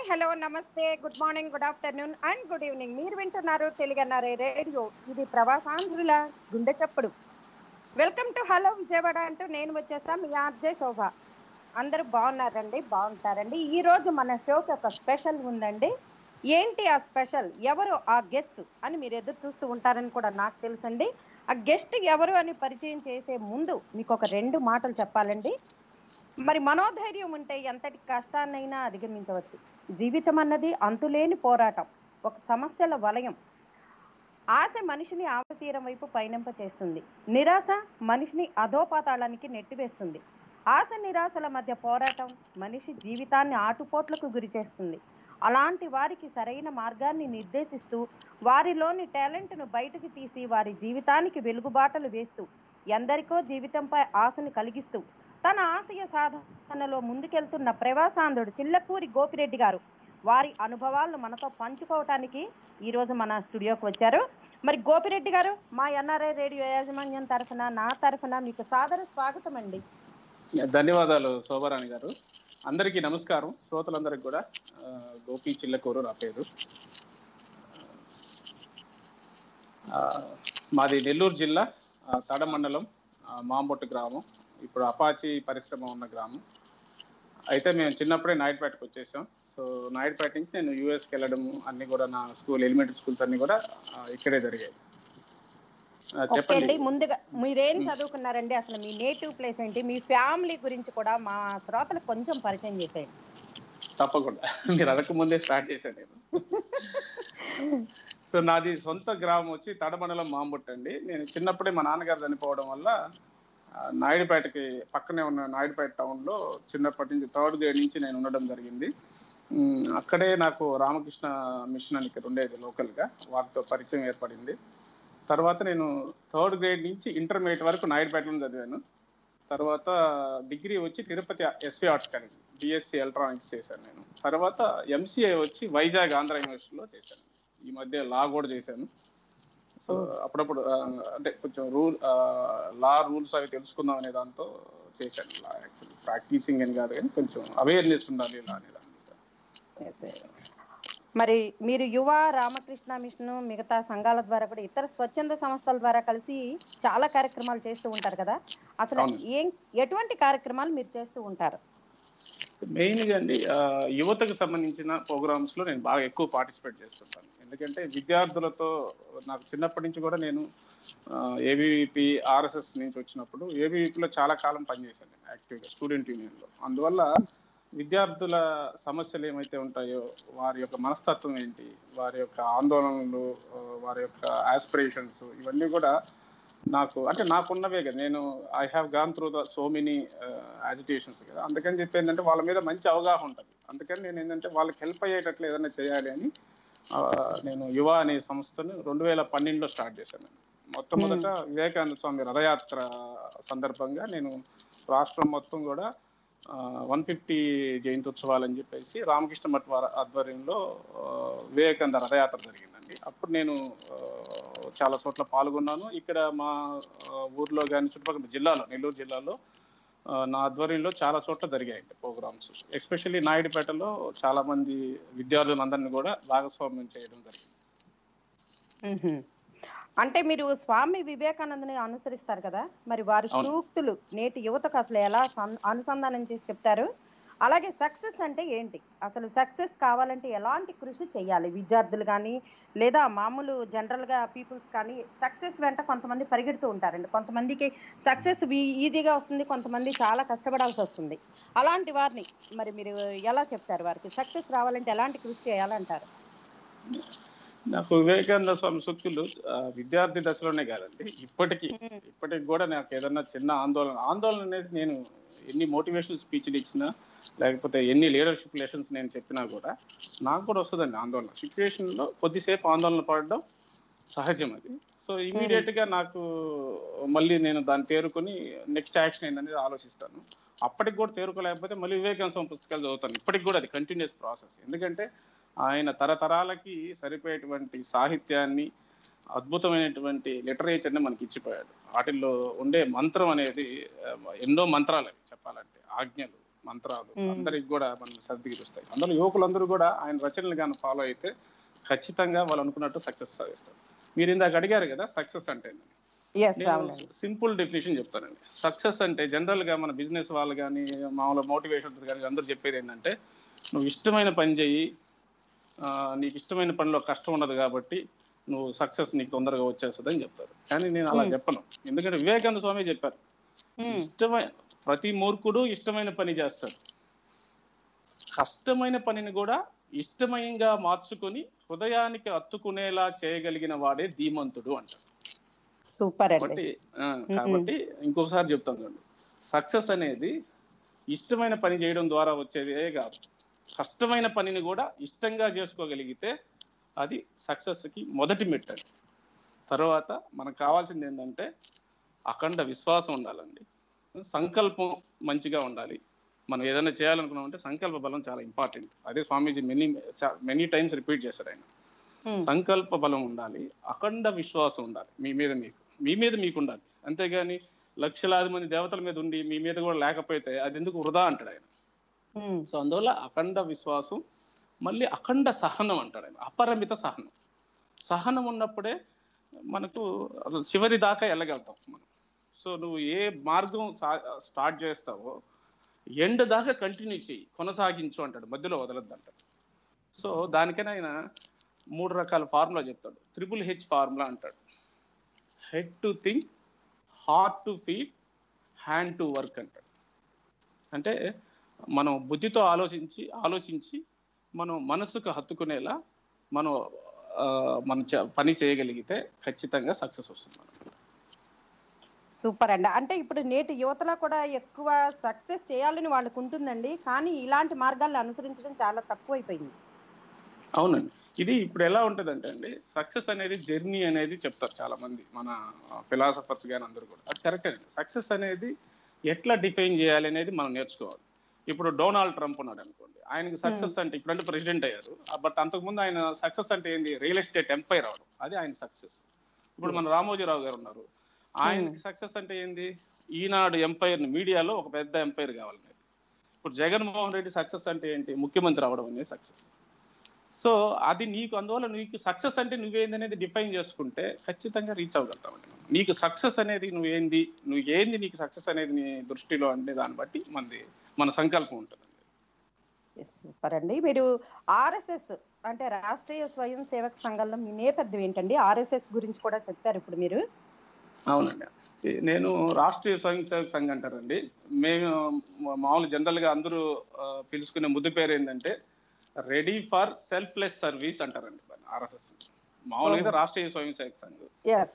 Hello, namaste, good morning, good afternoon and good evening. మీరు వింటున్నారు తెలుగన్నారే radio. ఇది ప్రవాసాంధ్రుల గుండె చప్పుడు. వెల్కమ్ టు హలో విజయవాడ అంటూ నేను వచ్చేసా మీ ఆర్జే శోభ. అందరూ బాగున్నారండి, బాగుంటారండి. ఈ రోజు మన షోకి ఒక స్పెషల్ ఉందండి. ఏంటి ఆ స్పెషల్, ఎవరు ఆ గెస్ట్ అని మీరు ఎదురు చూస్తూ ఉంటారని కూడా నాకు తెలుసండి. ఆ గెస్ట్ ఎవరు అని పరిచయం చేసే ముందు మీకు ఒక 2 మాటలు చెప్పాలండి. మరి మనోధైర్యం ఉంటే ఎంతటి కష్టాన్నైనా అధిగమించవచ్చు. జీవితం అన్నది అంతులేని పోరాటం, ఒక సమస్యల వలయం. ఆశ మనిషిని ఆపతీరం వైపు పయనింప చేస్తుంది. నిరాశ మనిషిని అధోపాతాళానికి నెట్టివేస్తుంది. ఆశ నిరాశల మధ్య పోరాటం మనిషి జీవితాన్ని ఆటుపోట్లకు గురి చేస్తుంది. అలాంటి వారికి సరైన మార్గాన్ని నిర్దేశిస్తూ, వారిలోని టాలెంట్ను బయటకు తీసి వారి జీవితానికి వెలుగుబాటలు వేస్తూ, ఎందరికో జీవితంపై ఆశను కలిగిస్తూ తన ఆశయ సాధనలో ముందుకెళ్తున్న ప్రవాసాంధ్రుడు చిల్లకూరి గోపిరెడ్డి గారు వారి అనుభవాలను మనతో పంచుకోవటానికి ఈ రోజు మన స్టూడియోకి వచ్చారు. మరి గోపిరెడ్డి గారు, మా ఎన్ఆర్ఐ రేడియో యాజమాన్యం తరఫున, నా తరఫున మీకు సాదర స్వాగతం అండి. ధన్యవాదాలు శోభారాణి గారు. అందరికీ నమస్కారం. శ్రోతలందరికీ కూడా గోపి చిల్లకూరు నా పేరు. మాది నెల్లూరు జిల్లా తడ మండలం మాంబొట్టు గ్రామం. ఇప్పుడు అపాచి పరిశ్రమ ఉన్న గ్రామం. అయితే మేము చిన్నప్పుడే నాయుడుపేటకు వచ్చేసాం. సో నాయుడుపేట నుంచి నేను యూఎస్కి వెళ్ళడం అన్ని కూడా నా ఎలిమెంటరీ స్కూల్స్ అన్ని కూడా ఇక్కడే జరిగాయి. చెప్పండి, ముందుగా మీరేం చదువుకున్నారండి? అసలు మీ నేటివ్ ప్లేస్ ఏంటి? మీ ఫ్యామిలీ గురించి కూడా మా శ్రోతలకు కొంచెం పరిచయం చేసేయండి. తప్పకుండా, మీరు అడగక ముందే స్టార్ట్ చేశాను నేను. సో నాది సొంత గ్రామం వచ్చి తడమండలం మాంబొట్టు అండి. నేను చిన్నప్పుడే మా నాన్నగారు చనిపోవడం వల్ల నాయుడుపేటకి పక్కనే ఉన్న నాయుడుపేట టౌన్లో చిన్నప్పటి నుంచి 3rd grade నుంచి నేను ఉండడం జరిగింది. అక్కడే నాకు రామకృష్ణ మిషన్ అని ఇక్కడ ఉండేది లోకల్గా, వాటితో పరిచయం ఏర్పడింది. తర్వాత నేను 3rd grade నుంచి ఇంటర్మీడియట్ వరకు నాయుడుపేటలో చదివాను. తర్వాత డిగ్రీ వచ్చి Tirupati SV arts college BSc electronics చేశాను నేను. తర్వాత ఎంసీఏ వచ్చి వైజాగ్ ఆంధ్ర యూనివర్సిటీలో చేశాను. ఈ మధ్య లా కూడా చేశాను. సో అప్పుడప్పుడు అంటే కొంచెం లా రూల్స్ అవి తెలుసుకుందాం అనే దాంతో చేశాను. యాక్చువల్లీ ప్రాక్టీసింగ్ అని కాదు, కానీ కొంచెం అవేర్నెస్ ఉండాలి లా అనే దాని మీద. మరి మీరు యువ రామకృష్ణ మిషన్ మిగతా సంఘాల ద్వారా కూడా ఇతర స్వచ్ఛంద సంస్థల ద్వారా కలిసి చాలా కార్యక్రమాలు చేస్తూ ఉంటారు కదా. అసలు ఎటువంటి కార్యక్రమాలు మీరు చేస్తూ ఉంటారు? మెయిన్గా అండి, యువతకు సంబంధించిన ప్రోగ్రామ్స్లో నేను బాగా ఎక్కువ పార్టిసిపేట్ చేస్తుంటాను. ఎందుకంటే విద్యార్థులతో నాకు చిన్నప్పటి నుంచి కూడా నేను ఏబీవీపీ ఆర్ఎస్ఎస్ నుంచి వచ్చినప్పుడు ఏబీవీపీలో చాలా కాలం పనిచేశాను నేను యాక్టివ్గా స్టూడెంట్ యూనియన్లో. అందువల్ల విద్యార్థుల సమస్యలు ఏమైతే ఉంటాయో, వారి యొక్క మనస్తత్వం ఏంటి, వారి యొక్క ఆందోళనలు, వారి యొక్క ఆస్పిరేషన్స్, ఇవన్నీ కూడా నాకున్నవే కదా. నేను I have gone through the so many agitations కదా. అందుకని చెప్పి ఏంటంటే వాళ్ళ మీద మంచి అవగాహన ఉంటుంది. అందుకని నేను ఏంటంటే వాళ్ళకి హెల్ప్ అయ్యేటట్లు ఏదైనా చేయాలి అని నేను యువ అనే సంస్థను 2012లో స్టార్ట్ చేశాను. మొట్టమొదట వివేకానంద స్వామి రథయాత్ర సందర్భంగా నేను రాష్ట్రం మొత్తం కూడా 150 జయంత్యుత్సవాలు అని చెప్పేసి రామకృష్ణ మఠ్ వారి ఆధ్వర్యంలో వివేకానంద రథయాత్ర జరిగిందండి. అప్పుడు నేను చాలా చోట్ల పాల్గొన్నాను. ఇక్కడ మా ఊర్లో కానీ చుట్టుపక్కల జిల్లాలో, నెల్లూరు జిల్లాలో నా ఆధ్వర్యంలో చాలా చోట్ల జరిగాయండి ప్రోగ్రామ్స్. ఎస్పెషల్లీ నాయుడుపేటలో చాలా మంది విద్యార్థులందరినీ కూడా భాగస్వామ్యం చేయడం జరిగింది. అంటే మీరు స్వామి వివేకానందని అనుసరిస్తారు కదా, మరి వారి సూక్తులు నేటి యువతకు అసలు ఎలా అనుసంధానం చేసి చెప్తారు? అలాగే సక్సెస్ అంటే ఏంటి, అసలు సక్సెస్ కావాలంటే ఎలాంటి కృషి చేయాలి? విద్యార్థులు కానీ లేదా మామూలు జనరల్గా పీపుల్స్ కానీ సక్సెస్ వెంట కొంతమంది పరిగెడుతూ ఉంటారండి. కొంతమందికి సక్సెస్ ఈజీగా వస్తుంది, కొంతమంది చాలా కష్టపడాల్సి వస్తుంది. అలాంటి వారిని మరి మీరు ఎలా చెప్తారు? వారికి సక్సెస్ రావాలంటే ఎలాంటి కృషి చేయాలంటారు? నాకు వివేకానంద స్వామి సూక్తులు విద్యార్థి దశలోనే కాదండి, ఇప్పటికి కూడా నాకు ఏదన్నా చిన్న ఆందోళన అనేది, నేను ఎన్ని మోటివేషనల్ స్పీచ్లు ఇచ్చినా లేకపోతే ఎన్ని లీడర్షిప్ లెసన్స్ నేను చెప్పినా కూడా నాకు కూడా వస్తుందండి ఆందోళన. సిచ్యువేషన్లో కొద్దిసేపు ఆందోళన పడడం సహజం అది. సో ఇమీడియట్గా నాకు మళ్ళీ నేను దాన్ని తేరుకొని నెక్స్ట్ యాక్షన్ ఏంటనేది ఆలోచిస్తాను. అప్పటికి కూడా తేరుకోలేకపోతే మళ్ళీ వివేకానంద స్వామి పుస్తకాలు చదువుతాను. ఇప్పటికి కూడా అది కంటిన్యూస్ ప్రాసెస్. ఎందుకంటే ఆయన తరతరాలకి సరిపోయేటువంటి సాహిత్యాన్ని, అద్భుతమైనటువంటి లిటరేచర్ని మనకి ఇచ్చిపోయాడు. వాటిల్లో ఉండే మంత్రం అనేది ఎన్నో మంత్రాలు అవి చెప్పాలంటే, ఆజ్ఞలు, మంత్రాలు అందరికి కూడా మనం సర్దిగిరుస్తాయి. అందులో యువకులందరూ కూడా ఆయన రచనలు కానీ ఫాలో అయితే ఖచ్చితంగా వాళ్ళు అనుకున్నట్టు సక్సెస్ సాధిస్తారు. మీరు ఇందాక అడిగారు కదా సక్సెస్ అంటే, నేను సింపుల్ డెఫినేషన్ చెప్తానండి. సక్సెస్ అంటే జనరల్ గా మన బిజినెస్ వాళ్ళు కానీ మామూలు మోటివేషన్స్ కానీ అందరూ చెప్పేది ఏంటంటే, నువ్వు ఇష్టమైన పని చెయ్యి, నీకు ఇష్టమైన పనిలో కష్టం ఉండదు కాబట్టి నువ్వు సక్సెస్ నీకు తొందరగా వచ్చేస్తుంది అని చెప్తారు. కానీ నేను అలా చెప్పను. ఎందుకంటే వివేకానంద స్వామి చెప్పారు, ఇష్టమైన ప్రతి మూర్ఖుడు ఇష్టమైన పని చేస్తాడు, కష్టమైన పనిని కూడా ఇష్టమయంగా మార్చుకొని హృదయానికి అత్తుకునేలా చేయగలిగిన వాడే ధీమంతుడు అంటారు. సూపర్. కాబట్టి ఇంకొకసారి చెప్తాను చూడండి, సక్సెస్ అనేది ఇష్టమైన పని చేయడం ద్వారా వచ్చేదే కాదు, కష్టమైన పనిని కూడా ఇష్టంగా చేసుకోగలిగితే అది సక్సెస్ కి మొదటి మెట్టు. తర్వాత మనకు కావాల్సింది ఏంటంటే అఖండ విశ్వాసం ఉండాలండి, సంకల్పం మంచిగా ఉండాలి. మనం ఏదైనా చేయాలనుకున్నామంటే సంకల్ప బలం చాలా ఇంపార్టెంట్. అదే స్వామీజీ మెనీ టైమ్స్ రిపీట్ చేశారు ఆయన. సంకల్ప బలం ఉండాలి, అఖండ విశ్వాసం ఉండాలి, మీ మీద మీకు ఉండాలి. అంతేగాని లక్షలాది మంది దేవతల మీద ఉండి మీ మీద కూడా లేకపోతే అది ఎందుకు వృధా అంటాడు ఆయన. సో అందువల్ల అఖండ విశ్వాసం, మళ్ళీ అఖండ సహనం అంటాడు ఆయన, అపరిమిత సహనం. సహనం ఉన్నప్పుడే మనకు చివరి దాకా వెళ్ళగలుగుతాం మనం. సో నువ్వు ఏ మార్గం స్టార్ట్ చేస్తావో ఎండ్ దాకా కంటిన్యూ చేయి, కొనసాగించు అంటాడు, మధ్యలో వదలద్దు అంటాడు. సో దానికైనా ఆయన 3 రకాల ఫార్ములా చెప్తాడు. 3H ఫార్ములా అంటాడు. Head to think, heart to feel, hand to work అంటాడు. అంటే మనం బుద్ధితో ఆలోచించి మనం మనసుకు హత్తుకునేలా మనం పని చేయగలిగితే ఖచ్చితంగా సక్సెస్ వస్తుంది. సూపర్ అండి. అంటే ఇప్పుడు నేటి యువతలో కూడా ఎక్కువ సక్సెస్ చేయాలని వాళ్ళకు ఉంటుందండి, కానీ ఇలాంటి మార్గాలను అనుసరించడం చాలా తక్కువైపోయింది. అవునండి. ఇది ఇప్పుడు ఎలా ఉంటుందంటే అండి, సక్సెస్ అనేది జర్నీ అనేది చెప్తారు చాలా మంది మన ఫిలాసఫర్స్ కానీ అందరూ కూడా. అది కరెక్ట్ అండి. సక్సెస్ అనేది ఎట్లా డిఫైన్ చేయాలి అనేది మనం నేర్చుకోవాలి. ఇప్పుడు డొనాల్డ్ ట్రంప్ ఉన్నాడు అనుకోండి, ఆయనకి సక్సెస్ అంటే ఇప్పుడంటే ప్రెసిడెంట్ అయ్యారు, బట్ అంతకుముందు ఆయన సక్సెస్ అంటే ఏంది, రియల్ ఎస్టేట్ ఎంపైర్ అవడం, అది ఆయన సక్సెస్. ఇప్పుడు మన రామోజీరావు గారు ఉన్నారు, ఆయనకి సక్సెస్ అంటే ఏంది, ఈనాడు ఎంపైర్ మీడియాలో ఒక పెద్ద ఎంపైర్ కావాలనేది. ఇప్పుడు జగన్మోహన్ రెడ్డి సక్సెస్ అంటే ఏంటి, ముఖ్యమంత్రి అవడం అనేది సక్సెస్. సో అది నీకు, అందువల్ల నీకు సక్సెస్ అంటే నువ్వేంది అనేది డిఫైన్ చేసుకుంటే ఖచ్చితంగా రీచ్ అవ్వగలుగుతామండి. నీకు సక్సెస్ అనేది నువ్వేంది నీకు సక్సెస్ అనేది నీ దృష్టిలో అంటే దాన్ని బట్టి మన సంకల్పం ఉంటుందండి. సూపర్ అండి. మీరు ఆర్ఎస్ఎస్ అంటే రాష్ట్రీయ స్వయం సేవక సంఘంలో మీ నేపథ్యం ఏంటండి? ఆర్ఎస్ఎస్ గురించి కూడా చెప్పారు ఇప్పుడు మీరు. అవునండి, నేను రాష్ట్రీయ స్వయం సేవక సంఘం అంటారండి. మేము మామూలు జనరల్ గా అందరూ పిలుచుకునే ముద్దు పేరు ఏంటంటే రెడీ ఫర్ సెల్ఫ్లెస్ సర్వీస్ అంటారండి ఆర్ఎస్ఎస్. మామూలుగా రాష్ట్రీయ స్వయం సేవక సంఘం.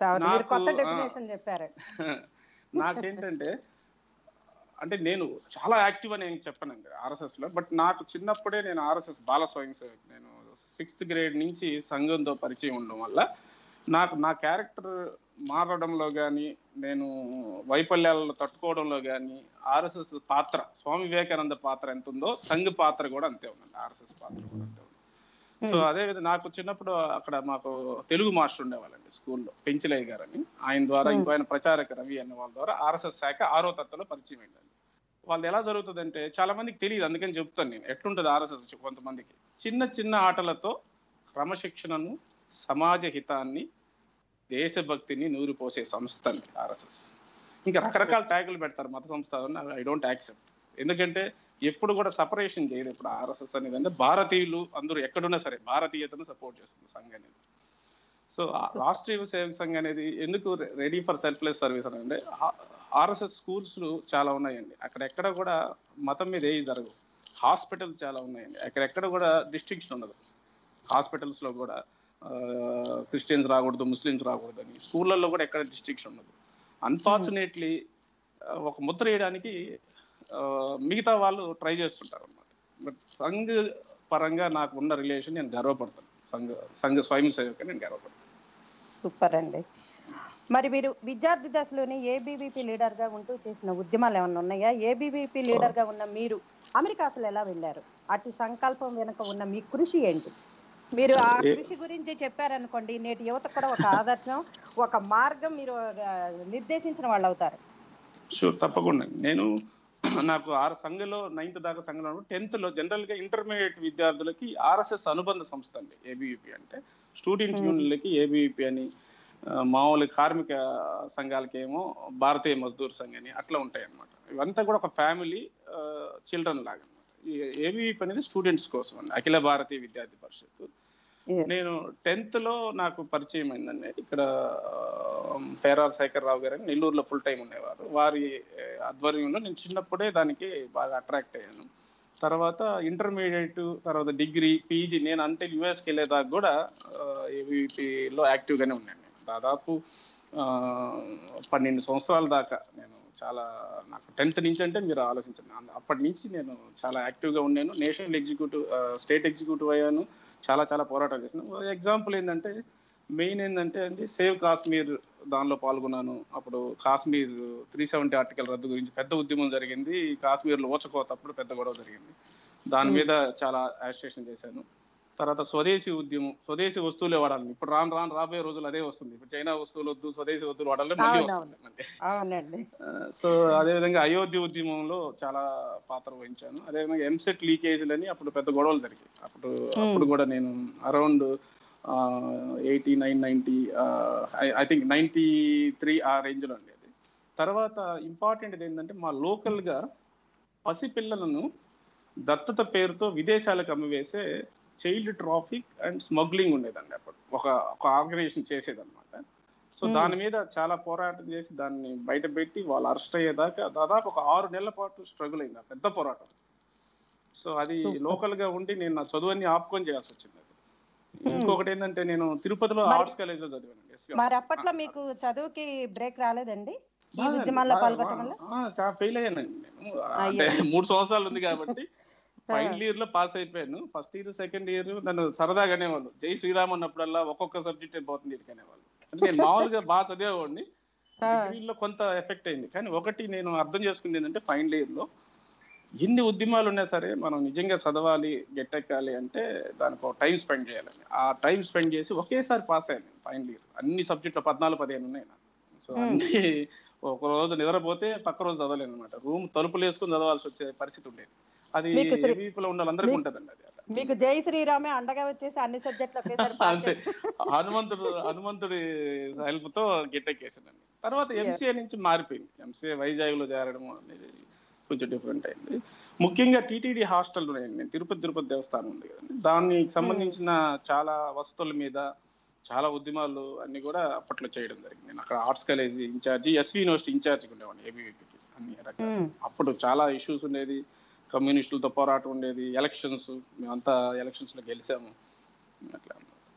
నాకేంటంటే అంటే నేను చాలా యాక్టివ్ అని నేను చెప్పానండి ఆర్ఎస్ఎస్ లో, బట్ నాకు చిన్నప్పుడే నేను ఆర్ఎస్ఎస్ బాల స్వయం సేవక్, నేను 6th grade నుంచి సంఘంతో పరిచయం ఉండడం వల్ల నా క్యారెక్టర్ మారడంలో కానీ, నేను వైఫల్యాలను తట్టుకోవడంలో కానీ ఆర్ఎస్ఎస్ పాత్ర, స్వామి వివేకానంద పాత్ర ఎంత ఉందో సంఘ పాత్ర కూడా అంతే ఉందండి, ఆర్ఎస్ఎస్ పాత్ర కూడా అంతే ఉంది. సో అదేవిధంగా నాకు చిన్నప్పుడు అక్కడ మాకు తెలుగు మాస్టర్ ఉండేవాళ్ళండి స్కూల్లో, పెంచిలయ్య గారని. ఆయన ద్వారా ఇంకో ఆయన ప్రచారక రవి అన్న వాళ్ళ ద్వారా ఆర్ఎస్ఎస్ శాఖ 6వ తరగతిలో పరిచయం అయిందండి. వాళ్ళు ఎలా జరుగుతుందంటే చాలా మందికి తెలియదు, అందుకని చెప్తాను నేను ఎట్లుంటుంది ఆర్ఎస్ఎస్. కొంతమందికి చిన్న చిన్న ఆటలతో క్రమశిక్షణను, సమాజ హితాన్ని, దేశభక్తిని నూరిపోసే సంస్థ అండి ఆర్ఎస్ఎస్. ఇంకా రకరకాల ట్యాగులు పెడతారు మత సంస్థ, ఐ డోంట్ యాక్సెప్ట్. ఎందుకంటే ఎప్పుడు కూడా సపరేషన్ చేయదు ఇప్పుడు ఆర్ఎస్ఎస్ అనేది. అంటే భారతీయులు అందరూ ఎక్కడున్నా సరే భారతీయతను సపోర్ట్ చేస్తుంది సంఘం అనేది. సో రాష్ట్రీయ సేవక సంఘం అనేది ఎందుకు రెడీ ఫర్ సెల్ఫ్లెస్ సర్వీస్ అని అంటే, ఆర్ఎస్ఎస్ స్కూల్స్ చాలా ఉన్నాయండి, అక్కడెక్కడ కూడా మతం మీద ఏవి జరగవు. హాస్పిటల్స్ చాలా ఉన్నాయండి, అక్కడెక్కడ కూడా డిస్టింక్షన్ ఉండదు. హాస్పిటల్స్ లో కూడా క్రిస్టియన్స్ రాకూడదు, ముస్లిమ్స్ రాకూడదు అని, స్కూళ్ళల్లో కూడా ఎక్కడ డిస్టింక్షన్ ఉండదు. అన్ఫార్చునేట్లీ ఒక ముద్ర వేయడానికి మిగతా వాళ్ళు ట్రై చేస్తుంటారు అన్నమాట. బట్ సంఘ పరంగా నాకు ఉన్న రిలేషన్ నేను గర్వపడతాను, సంఘ స్వయం సేవక నేను గర్వపడతాను. సూపర్ అండి. మరి మీరు విద్యార్థి దశలోనే ఏబీవీపీ లీడర్ గా ఉంటూ చేసిన ఉద్యమాలు ఏమన్నా ఉన్నాయా? ఏబీవీపీ లీడర్ గా ఉన్న మీరు అమెరికా అసలు ఎలా వెళ్ళారు? అటు సంకల్పం వెనుక ఉన్న మీ కృషి ఏంటి? మీరు ఆ కృషి గురించి చెప్పారనుకోండి, నేటి యువత కూడా ఒక ఆదర్శం, ఒక మార్గం మీరు నిర్దేశించిన వాళ్ళు అవుతారు. షూర్, తప్పకుండా. నేను నాకు సంఘలో 9th దాకా సంఘంలో 10th లో జనరల్ గా ఇంటర్మీడియట్ విద్యార్థులకి ఆర్ఎస్ఎస్ అనుబంధ సంస్థ అండి ఏబీవీపీ అంటే. స్టూడెంట్ యూనియన్లకి ఏబీవీపీ అని, మామూలు కార్మిక సంఘాలకి ఏమో భారతీయ మజ్దూర్ సంఘ్ అని అట్లా ఉంటాయి అన్నమాట. ఇవంతా కూడా ఒక ఫ్యామిలీ చిల్డ్రన్ లాగా అనమాట. ఈ ఏబీవీపీ అనేది స్టూడెంట్స్ కోసం అండి, అఖిల భారతీయ విద్యార్థి పరిషత్. నేను 10th లో నాకు పరిచయం అయిందండి. ఇక్కడ పేరాల శేఖర్ రావు గారు నెల్లూరులో ఫుల్ టైం ఉండేవారు. వారి ఆధ్వర్యంలో నేను చిన్నప్పుడే దానికి బాగా అట్రాక్ట్ అయ్యాను. తర్వాత ఇంటర్మీడియట్, తర్వాత డిగ్రీ, పీజీ, నేను అంటే యుఎస్కి వెళ్ళేదాకా కూడా ఏబీవీపీలో యాక్టివ్గానే ఉన్నాను. నేను దాదాపు 12 సంవత్సరాల దాకా నేను నాకు 10th నుంచి అంటే మీరు ఆలోచించండి, అప్పటి నుంచి నేను చాలా యాక్టివ్గా ఉన్నాను. నేషనల్ ఎగ్జిక్యూటివ్, స్టేట్ ఎగ్జిక్యూటివ్ అయ్యాను. చాలా పోరాటాలు చేశాను. ఎగ్జాంపుల్ ఏంటంటే, మెయిన్ ఏంటంటే అండి, సేవ్ కాశ్మీర్ దానిలో పాల్గొన్నాను. అప్పుడు కాశ్మీర్ 370 ఆర్టికల్ రద్దు గురించి పెద్ద ఉద్యమం జరిగింది. కాశ్మీర్లో ఊచకోతప్పుడు పెద్ద గొడవ జరిగింది. దాని మీద చాలా యాజిటేషన్ చేశాను. తర్వాత స్వదేశీ ఉద్యమం, స్వదేశీ వస్తువులే వాడాలి. ఇప్పుడు రాబోయే రోజులు అదే వస్తుంది. ఇప్పుడు చైనా వస్తువులు వద్దు, స్వదేశీ వస్తువులు వాడాలి మళ్ళీ వస్తుంది. సో అదేవిధంగా అయోధ్య ఉద్యమంలో చాలా పాత్ర వహించాను. అదేవిధంగా ఎంసెట్ లీకేజీలని అప్పుడు పెద్ద గొడవలు జరిగాయి. అప్పుడు కూడా నేను అరౌండ్ 89, 90, ఐ థింక్ 93 ఆ రేంజ్లో ఉండేది. తర్వాత ఇంపార్టెంట్ ఏంటంటే, మా లోకల్గా పసిపిల్లలను దత్తత పేరుతో విదేశాలకు అమ్మివేసే చైల్డ్ ట్రాఫిక్ అండ్ స్మగ్లింగ్ ఉండేదండి. అప్పుడు ఒక ఆర్గనైజేషన్ చేసేదన్నమాట. సో దాని మీద చాలా పోరాటం చేసి దాన్ని బయట పెట్టి వాళ్ళు అరెస్ట్ అయ్యేదాకా దాదాపు ఒక 6 నెలల పాటు స్ట్రగుల్ అయింది, పెద్ద పోరాటం. సో అది లోకల్ గా ఉండి నేను నా చదువుని ఆపుకొని చేయాల్సి వచ్చింది. ఇంకొకటి ఏంటంటే, నేను తిరుపతిలో ఆర్ట్స్ కాలేజ్ లో చదివాను. మరి అప్పట్లో మీకు చదువుకి బ్రేక్ రాలేదండి? ఫెయిల్ అయ్యానండి నేను. అంటే 3 సంవత్సరాలు ఉంది కాబట్టి ఫైనల్ ఇయర్ లో పాస్ అయిపోయాను. ఫస్ట్ ఇయర్, సెకండ్ ఇయర్ నన్ను సరదాగా అనేవాళ్ళు, జై శ్రీరామ్ అన్నప్పుడల్లా ఒక్కొక్క సబ్జెక్ట్ అయిపోతుంది అనేవాళ్ళు. అంటే నేను మామూలుగా బాగా చదివేవాడిని. డిగ్రీలో కొంత ఎఫెక్ట్ అయింది. కానీ ఒకటి నేను అర్థం చేసుకుంది ఏంటంటే, ఫైనల్ ఇయర్ లో ఎన్ని ఉద్యమాలు ఉన్నా సరే మనం నిజంగా చదవాలి, గెట్టెక్కాలి అంటే దానికి ఒక టైం స్పెండ్ చేయాలని. ఆ టైం స్పెండ్ చేసి ఒకేసారి పాస్ అయ్యాను ఫైనల్ ఇయర్. అన్ని సబ్జెక్టులు 14, 15 ఉన్నాయి నాకు. సో అన్ని ఒక రోజు నిద్రపోతే పక్క రోజు చదవలేను అనమాట. రూమ్ తలుపులు వేసుకుని చదవాల్సి వచ్చే పరిస్థితి ఉండేది. అది ఏబీవీపీలో ఉన్న వాళ్ళందరికీ ఉంటదండి. అది మీకు జై శ్రీరామే అండగా వచ్చేసి అన్ని సబ్జెక్టులు అంతే, హనుమంతుడి హెల్ప్ తో గెట్టెక్కేసానండి. తర్వాత ఎంసీఏ నుంచి మారిపోయింది. ఎంసీఏ వైజాగ్ లో చేరడం అనేది కొంచెం డిఫరెంట్ అయింది. ముఖ్యంగా టీటీడీ హాస్టల్ నేను తిరుపతి దేవస్థానం ఉంది కదండి, దానికి సంబంధించిన చాలా వస్తువుల మీద చాలా ఉద్యమాలు అన్ని కూడా అప్పట్లో చేయడం జరిగింది. నేను అక్కడ arts college in charge, SV university ఇన్ఛార్జిగా ఉండేవాడిని ఏబీవీపీకి. అన్ని రకాల అప్పుడు చాలా ఇష్యూస్ ఉండేది, కమ్యూనిస్టులతో పోరాటం ఉండేది, ఎలక్షన్స్, మేమంతా ఎలక్షన్స్ లో గెలిచాము అట్లా.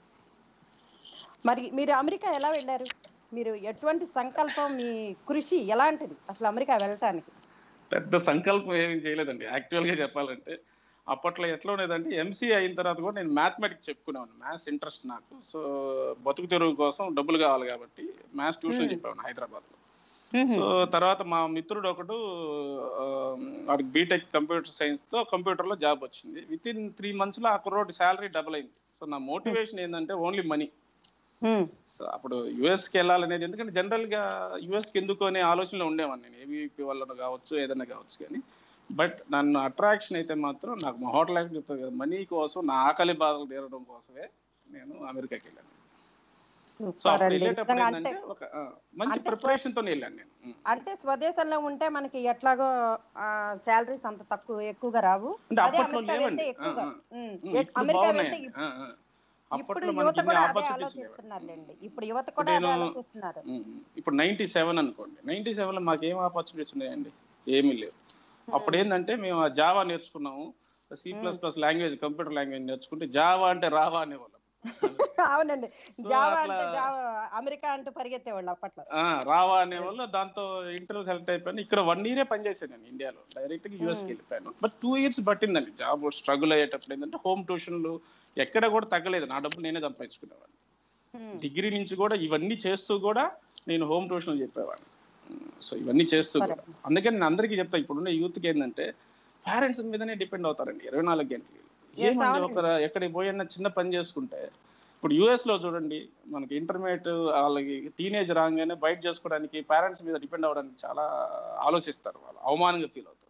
మరి మీరు అమెరికా ఎలా వెళ్ళారు? మీరు ఎటువంటి సంకల్పం, మీ కృషి ఎలాంటిది అసలు అమెరికా వెళ్ళటానికి? పెద్ద సంకల్పం ఏమీ చేయలేదండి యాక్చువల్ గా చెప్పాలంటే. అప్పట్లో ఎట్లా ఉండేదంటే, ఎంసీఏ అయిన తర్వాత కూడా నేను మ్యాథమెటిక్స్ చెప్పుకునేవాడిని. మ్యాథ్స్ ఇంట్రెస్ట్ నాకు. సో బతుకు తెరువు కోసం డబ్బులు కావాలి కాబట్టి మ్యాథ్స్ ట్యూషన్ చెప్పేవాడిని హైదరాబాద్ లో. సో తర్వాత మా మిత్రుడు ఒకడు, వాడికి బీటెక్ కంప్యూటర్ సైన్స్ తో కంప్యూటర్ లో జాబ్ వచ్చింది. విత్ ఇన్ 3 months లో ఆ కుర్రోడి శాలరీ డబుల్ అయింది. సో నా మోటివేషన్ ఏంటంటే ఓన్లీ మనీ. సో అప్పుడు యుఎస్ కి వెళ్ళాలనేది, ఎందుకంటే జనరల్ గా యుఎస్ కి ఎందుకు అనే ఆలోచనలో ఉండేవాడిని నేను. ఏబీవీపీ వల్ల కావచ్చు, ఏదైనా కావచ్చు. కానీ బట్ నన్ను అట్రాక్షన్ అయితే మాత్రం నాకు మా హోటల్ యాక్ట్ చెప్తాను కదా, మనీ కోసం, నా ఆకలి బాధలు తీరడం కోసమే నేను అమెరికాకి వెళ్ళాను. సో అప్పుడు వెళ్ళేటప్పుడు ఏంటంటే ఒక మంచి ప్రిపరేషన్ తో వెళ్ళాను నేను. అంటే స్వదేశంలో ఉంటే మనకి ఎట్లాగో సాలరీస్ అంత ఎక్కువగా రావు. అంటే అప్పట్లో లేవండి, అమెరికా వెళ్తే ఇప్పుడు యువత కూడా అదే ఆలోచిస్తున్నారులేండి. ఇప్పుడు యువత కూడా అదే ఆలోచిస్తున్నారు. ఇప్పుడు 97 అనుకోండి, 97 లో మాకు ఏం ఆపర్చునిటీస్ ఉన్నాయండి? ఏమీ లేవు. అప్పుడు ఏంటంటే మేము జావా నేర్చుకున్నాము, C++ లాంగ్వేజ్, కంప్యూటర్ లాంగ్వేజ్ నేర్చుకుంటే జావా అంటే రావా అనేవాళ్ళం. అవునండి, జావా అంటే జావా, అమెరికా అంటే పరిగెత్తేవాళ్ళు అప్పట్లో. రావా అనేవాళ్ళు. దాంతో ఇంటర్వ్యూ సెలెక్ట్ అయిపోయాను. ఇక్కడ 1 year పనిచేసాను నేను ఇండియాలో. డైరెక్ట్ గా యూఎస్కి వెళ్ళిపోయాను. బట్ 2 years పట్టిందండి జాబ్. స్ట్రగుల్ అయ్యేటప్పుడు ఏంటంటే హోమ్ ట్యూషన్లు ఎక్కడ కూడా తగ్గలేదు. నా డబ్బు నేనే సంపాదించుకునేవాడిని. డిగ్రీ నుంచి కూడా ఇవన్నీ చేస్తూ కూడా నేను హోమ్ ట్యూషన్ చెప్పేవాడిని. సో ఇవన్నీ చేస్తూ కూడా, అందుకని నేను అందరికీ చెప్తా, ఇప్పుడున్న యూత్కి ఏంటంటే పేరెంట్స్ మీదనే డిపెండ్ అవుతారండి 24 గంటలు. ఏమండి, ఎక్కడికి పోయినా చిన్న పని చేసుకుంటే, ఇప్పుడు యుఎస్ లో చూడండి, మనకి ఇంటర్మీడియట్ వాళ్ళకి టీనేజ్ రాగానే బయట చేసుకోవడానికి పేరెంట్స్ మీద డిపెండ్ అవ్వడానికి చాలా ఆలోచిస్తారు. వాళ్ళు అవమానంగా ఫీల్ అవుతారు.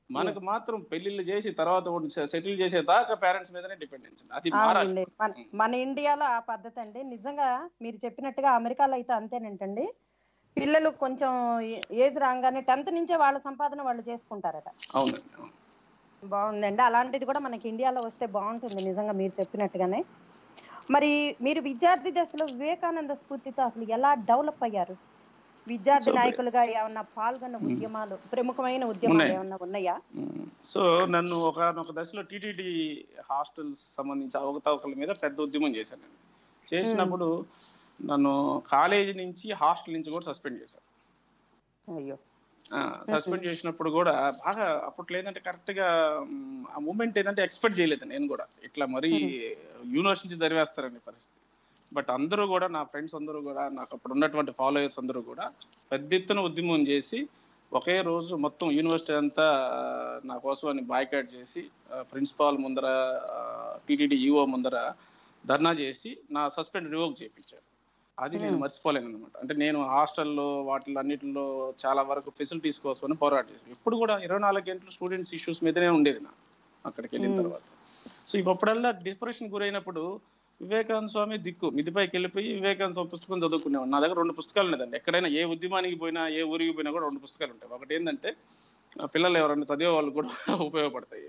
మనకు మాత్రం పెళ్లిళ్ళు చేసి తర్వాత సెటిల్ చేసేదాకా పేరెంట్స్ మీదనే డిపెండెన్స్. అది మారాలి. అవునండి. మన ఇండియాలో ఆ పద్ధతి అండి. నిజంగా మీరు చెప్పినట్టుగా అమెరికాలో అయితే అంతేనంటండి. పిల్లలు కొంచెం ఏజ్ రాగానే 10th నుంచే వాళ్ళ సంపాదన వాళ్ళు చేసుకుంటారట. అవునండి. అవును. బాగుందండి. అలాంటిది కూడా మనకి ఇండియాలో వస్తే బాగుంటుంది నిజంగా మీరు చెప్పినట్టుగానే. మరి మీరు విద్యార్థి దశలో వివేకానంద స్ఫూర్తితో అసలు ఎలా డెవలప్ అయ్యారు? విద్యార్థి సో నాయకులుగా ఏమన్నా పాల్గొన్న ఉద్యమాలు, ప్రముఖమైన ఉద్యమాలు ఉన్నాయి. ఏమన్నా ఉన్నాయా? సో నన్ను ఒకనొక దశలో టీటీడీ హాస్టల్స్ సంబంధించి అవకతవకల మీద పెద్ద ఉద్యమం చేశానండి. చేసినప్పుడు నన్ను కాలేజీ నుంచి హాస్టల్ నుంచి కూడా సస్పెండ్ చేశారు. అయ్యో! సస్పెండ్ చేసినప్పుడు కూడా బాగా అప్పట్లో ఏంటంటే కరెక్ట్ గా ఆ మూమెంట్ ఏంటంటే ఎక్స్పెక్ట్ చేయలేదు నేను కూడా ఇట్లా మరీ యూనివర్సిటీ చదివేస్తారనే పరిస్థితి. బట్ అందరూ కూడా నా ఫ్రెండ్స్ అందరూ కూడా నాకు అప్పుడు ఉన్నటువంటి ఫాలోయర్స్ అందరూ కూడా పెద్ద ఎత్తున ఉద్యమం చేసి ఒకే రోజు మొత్తం యూనివర్సిటీ అంతా నా కోసం అని బాయ్కాట్ చేసి ప్రిన్సిపాల్ ముందర టీటీడీ ఈఓ ముందర ధర్నా చేసి నా సస్పెండ్ రివోక్ చేయించారు. అది నేను మర్చిపోలేను అనమాట. అంటే నేను హాస్టల్లో వాటిలో అన్నిటిలో చాలా వరకు ఫెసిలిటీస్ కోసం పోరాటం చేశాను. ఇప్పుడు కూడా 24 గంటలు స్టూడెంట్స్ ఇష్యూస్ మీదనే ఉండేది నా అక్కడికి వెళ్ళిన తర్వాత. సో ఇప్పుడల్లా డిప్రెషన్ గురైనప్పుడు వివేకానంద స్వామి దిక్కు మిదిపైకి వెళ్ళిపోయి వివేకానంద స్వామి పుస్తకం చదువుకునేవాడు. నా దగ్గర 2 పుస్తకాలు ఉండేదండి. ఎక్కడైనా ఏ ఉద్యమానికి పోయినా ఏ ఊరికి పోయినా కూడా 2 పుస్తకాలు ఉంటాయి. ఒకటి ఏంటంటే పిల్లలు ఎవరైనా చదివే వాళ్ళు కూడా ఉపయోగపడతాయి.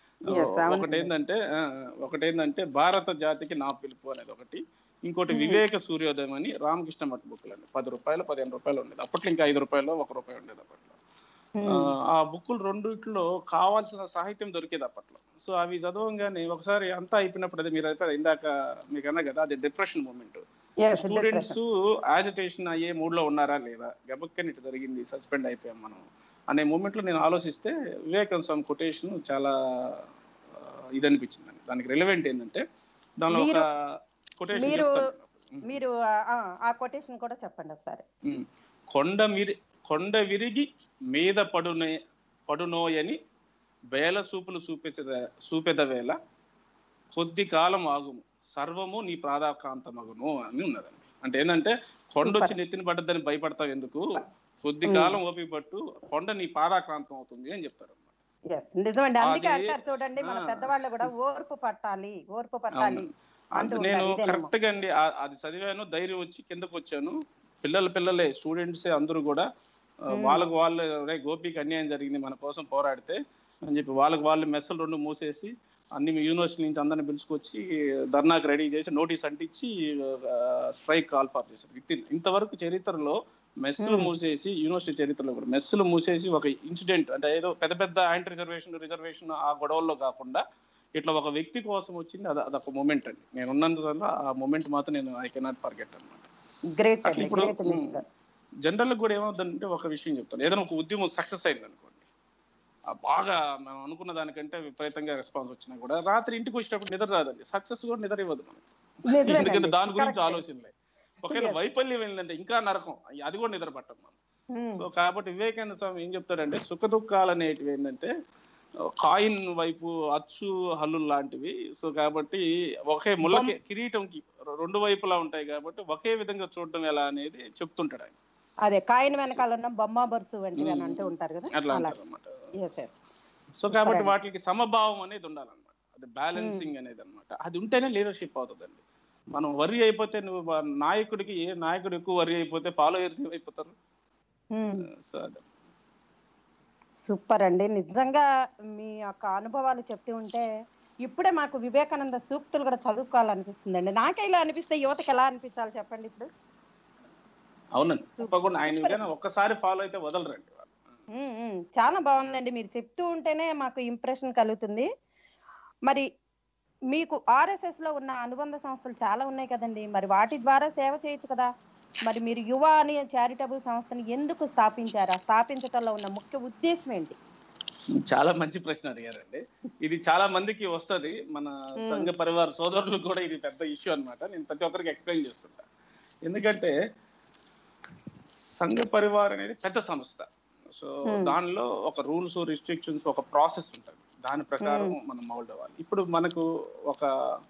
ఒకటేంటంటే భారత జాతికి నా పిలుపు అనేది ఒకటి. ఇంకోటి వివేక సూర్యోదయం అని రామకృష్ణ మఠ్ బుక్లు అండి. 10 రూపాయలు 15 రూపాయలు ఉండేది. అప్పట్లో ఇంకా 5 రూపాయలు 1 రూపాయి ఉండేది అప్పట్లో. ఆ బుక్కులు రెండిట్లో కావాల్సిన సాహిత్యం దొరికేది అప్పట్లో. సో అవి చదవంగానే ఒకసారి అంతా అయిపోయినప్పుడు అది మీరు అయితే ఇందాక మీకు అన్నా కదా అది డిప్రెషన్ మూమెంట్. స్టూడెంట్స్ యాజిటేషన్ అయ్యే మూడ్ లో ఉన్నారా లేదా, గబక్కని ఇటు జరిగింది సస్పెండ్ అయిపోయాం మనం అనే మూమెంట్ లో నేను ఆలోచిస్తే వివేకానంద స్వామి కొటేషన్ చాలా ఇది అనిపించిందండి. దానికి రిలవెంట్ ఏంటంటే దానిలో ఒక కొటేషన్ మీరు ఆ కొటేషన్ కూడా చెప్పండి ఒకసారి. కొండ విరిగి మీద పడునోయని వేల సూపులు చూపెద వేళ కొద్ది కాలం ఆగుము సర్వము నీ ప్రాధాకాంతమగును అని ఉన్నదండి. అంటే ఏంటంటే కొండ వచ్చి నెత్తిన పడ్డదని భయపడతావు ఎందుకు, కొద్ది కాలం ఓపిక పట్టు, కొండ నీ పాదాక్రాంతం అవుతుంది అని చెప్తారు. నిజమండి. అందుకే అంటారు చూడండి మన పెద్దవాళ్ళు కూడా ఓర్పు పట్టాలి. అంటే నేను కరెక్ట్ గా అండి అది చదివాను, ధైర్యం వచ్చి కిందకు వచ్చాను. పిల్లలే స్టూడెంట్సే అందరూ కూడా వాళ్ళకు వాళ్ళు గోపికి అన్యాయం జరిగింది మన కోసం పోరాడితే అని చెప్పి వాళ్ళు మెస్సులు 2 మూసేసి అన్ని యూనివర్సిటీ నుంచి అందరిని పిలుచుకొచ్చి ధర్నాకు రెడీ చేసి నోటీస్ అంటించి స్ట్రైక్ కాల్ ఫార్ చేశారు. ఇంతవరకు చరిత్రలో మెస్సులు మూసేసి యూనివర్సిటీ చరిత్రలో కూడా మెస్సులు మూసేసి ఒక ఇన్సిడెంట్ అంటే ఏదో పెద్ద యాంటీ రిజర్వేషన్ ఆ గొడవల్లో కాకుండా ఇట్లా ఒక వ్యక్తి కోసం వచ్చింది. అదొక మూమెంట్ అండి. నేను ఉన్నందువల్ల ఆ మూమెంట్ మాత్రం నేను ఐ కెనాట్ ఫర్గెట్ అనమాట. ఇప్పుడు జనరల్ కూడా ఏమవుతుందంటే ఒక విషయం చెప్తాను. ఏదైనా ఒక ఉద్యమం సక్సెస్ అయింది అనుకోండి, బాగా మనం అనుకున్న దానికంటే విపరీతంగా రెస్పాన్స్ వచ్చినా కూడా రాత్రి ఇంటికి వచ్చేటప్పుడు నిద్ర రాదండి. సక్సెస్ కూడా నిద్ర ఇవ్వదు మనకి, ఎందుకంటే దాని గురించి ఆలోచనలే. ఒకవేళ వైఫల్యం ఏంటంటే ఇంకా నరకం, అది కూడా నిద్ర పట్టం మనం. సో కాబట్టి వివేకానంద స్వామి ఏం చెప్తాడంటే సుఖ దుఃఖాలు అనేటివి ఏంటంటే కాయిన్ వైపు అచ్చు హల్లు లాంటివి. సో కాబట్టి ఒకే ముళ్ళకి కిరీటంకి 2 వైపులా ఉంటాయి కాబట్టి ఒకే విధంగా చూడడం ఎలా అనేది చెప్తుంటాడు ఆయన. అదే కాయిన్ వెనకాల ఉన్న బొమ్మ బొరుసు వంటివి అని అంటూ ఉంటారు కదా, అట్లా అంటారన్నమాట. సో కాబట్టి వాటికి సమభావం అనేది ఉండాలన్నమాట. అది బ్యాలెన్సింగ్ అనేది అనమాట. అది ఉంటేనే లీడర్షిప్ అవుతుందండి. మనం వర్రీ అయిపోతే నువ్వు నాయకుడికి ఏ నాయకుడు ఎక్కువ వర్రీ అయిపోతే ఫాలోయర్స్ అయిపోతారు. సో అదే సూపర్ అండి. నిజంగా మీ యొక్క అనుభవాలు చెప్తూ ఉంటే ఇప్పుడే మాకు వివేకానంద సూక్తులు కూడా చదువుకోవాలనిపిస్తుందండి. నాకే ఇలా అనిపిస్తే యువతకి ఎలా అనిపించాలి చెప్పండి ఇప్పుడు. అవునండి, తప్పకుండా ఆయన ఒక్కసారి ఫాలో అయితే వదలరండి. చాలా బాగుందండి. మీరు చెప్తూ ఉంటేనే మాకు ఇంప్రెషన్ కలుగుతుంది. మరి మీకు RSS లో ఉన్న అనుబంధ సంస్థలు చాలా ఉన్నాయి కదండి, మరి వాటి ద్వారా సేవ చేయొచ్చు కదా. మరి మీరు యువ అని చారిటబుల్ సంస్థని ఎందుకు స్థాపించారా? స్థాపించటంలో ఉన్న ముఖ్య ఉద్దేశం ఏంటి? చాలా మంచి ప్రశ్న అడిగారండి. ఇది చాలా మందికి వస్తుంది. మన సంఘ పరివార సోదరులకు కూడా ఇది పెద్ద ఇష్యూ అనమాట. నేను ప్రతి ఒక్కరికి ఎక్స్ప్లెయిన్ చేస్తుంటా. ఎందుకంటే సంఘ పరివార్ అనేది పెద్ద సంస్థ. సో దానిలో ఒక రూల్స్ రిస్ట్రిక్షన్స్ ఒక ప్రాసెస్ ఉంటుంది. దాని ప్రకారం మనం మౌల్డ్ అవ్వాలి. ఇప్పుడు మనకు ఒక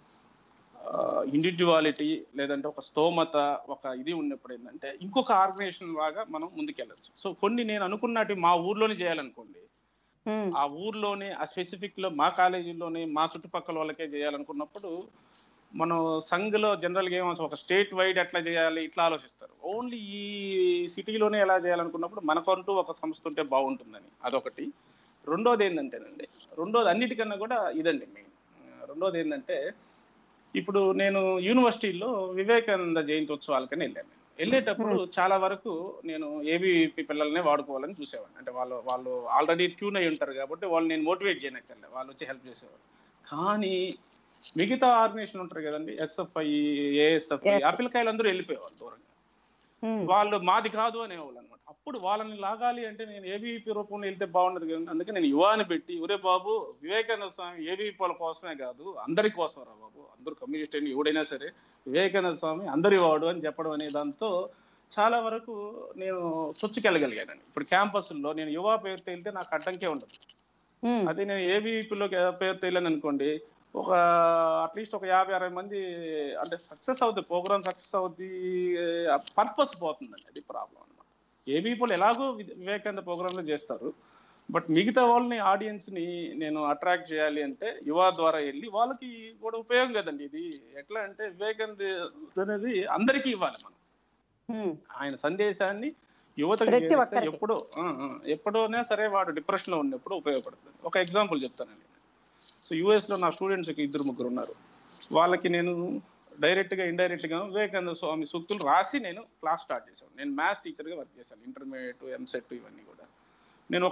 ఇండివిజువాలిటీ లేదంటే ఒక స్తోమత ఒక ఇది ఉన్నప్పుడు ఏంటంటే ఇంకొక ఆర్గనైజేషన్ లాగా మనం ముందుకెళ్ళచ్చు. సో కొన్ని నేను అనుకున్నట్టు మా ఊర్లోనే చేయాలనుకోండి, ఆ ఊర్లోనే ఆ స్పెసిఫిక్ లో మా కాలేజీలోనే మా చుట్టుపక్కల వాళ్ళకే చేయాలనుకున్నప్పుడు మనం సంఘ్లో జనరల్గా ఏమో ఒక స్టేట్ వైడ్ ఎట్లా చేయాలి ఇట్లా ఆలోచిస్తారు. ఓన్లీ ఈ సిటీలోనే ఎలా చేయాలనుకున్నప్పుడు మనకంటూ ఒక సంస్థ ఉంటే బాగుంటుందని అదొకటి. రెండోది ఏంటంటేనండి, అన్నిటికన్నా కూడా ఇదండి మెయిన్. రెండోది ఏంటంటే ఇప్పుడు నేను యూనివర్సిటీలో వివేకానంద జయంతి ఉత్సవాలకని వెళ్ళాను. వెళ్ళేటప్పుడు చాలా వరకు నేను ఏబీవీపీ పిల్లల్నే వాడుకోవాలని చూసేవాడిని. అంటే వాళ్ళు ఆల్రెడీ ట్యూన్ అయి ఉంటారు కాబట్టి వాళ్ళు నేను మోటివేట్ చేయనక్కర్లే, వాళ్ళు వచ్చి హెల్ప్ చేసేవాళ్ళు. కానీ మిగతా ఆర్గనైజేషన్ ఉంటారు కదండి, ఎస్ఎఫ్ఐ, ఏఎస్ఎఫ్ఐ, ఆ పిల్లకాయలందరూ వెళ్ళిపోయేవాళ్ళు దూరంగా. వాళ్ళు మాది కాదు అనేవాళ్ళు అనమాట. అప్పుడు వాళ్ళని లాగాలి అంటే నేను ఏబీవీపీ రూపంలో వెళ్తే బాగుండదు కదండి. అందుకే నేను యువాని పెట్టి, ఒరే బాబు వివేకానంద స్వామి ఏబీవీపీ వాళ్ళ కోసమే కాదు అందరి కోసం రా బాబు, అందరూ కమ్యూనిస్ట్ అయిన ఎవడైనా సరే వివేకానంద స్వామి అందరి వాడు అని చెప్పడం అనే దాంతో చాలా వరకు నేను చొచ్చుకెళ్ళగలిగానండి. ఇప్పుడు క్యాంపస్లో నేను యువ పేరుతో వెళ్తే నాకు అడ్డంకే ఉండదు. అదే నేను ఏబీవీపీలో పేరుతో వెళ్ళాను అనుకోండి, ఒక అట్లీస్ట్ ఒక 50-60 మంది అంటే సక్సెస్ అవుతుంది, ప్రోగ్రామ్ సక్సెస్ అవుద్ది, పర్పస్ పోతుందండి. అది ప్రాబ్లం అనమాట. ఏబీపీలు ఎలాగో వివేకానంద ప్రోగ్రాంలో చేస్తారు, బట్ మిగతా వాళ్ళని ఆడియన్స్ ని నేను అట్రాక్ట్ చేయాలి అంటే యువ ద్వారా వెళ్ళి వాళ్ళకి కూడా ఉపయోగం కదండి. ఇది ఎట్లా అంటే వివేకానంద అనేది అందరికీ ఇవ్వాలి మనం. ఆయన సందేశాన్ని యువతకు చేస్తే ఎప్పుడోనే సరే వాడు డిప్రెషన్ లో ఉన్నప్పుడు ఉపయోగపడుతుంది. ఒక ఎగ్జాంపుల్ చెప్తానండి. సో యుఎస్ లో నా స్టూడెంట్స్ 2-3 ఉన్నారు. వాళ్ళకి నేను డైరెక్ట్ గా ఇండైరెక్ట్ గా వివేకానంద స్వామి సూక్తులు రాసి నేను క్లాస్ స్టార్ట్ చేశాను. నేను మ్యాథ్స్ టీచర్ గా వర్క్ చేశాను, ఇంటర్మీడియట్, ఎంసెట్ ఇవన్నీ కూడా. నేను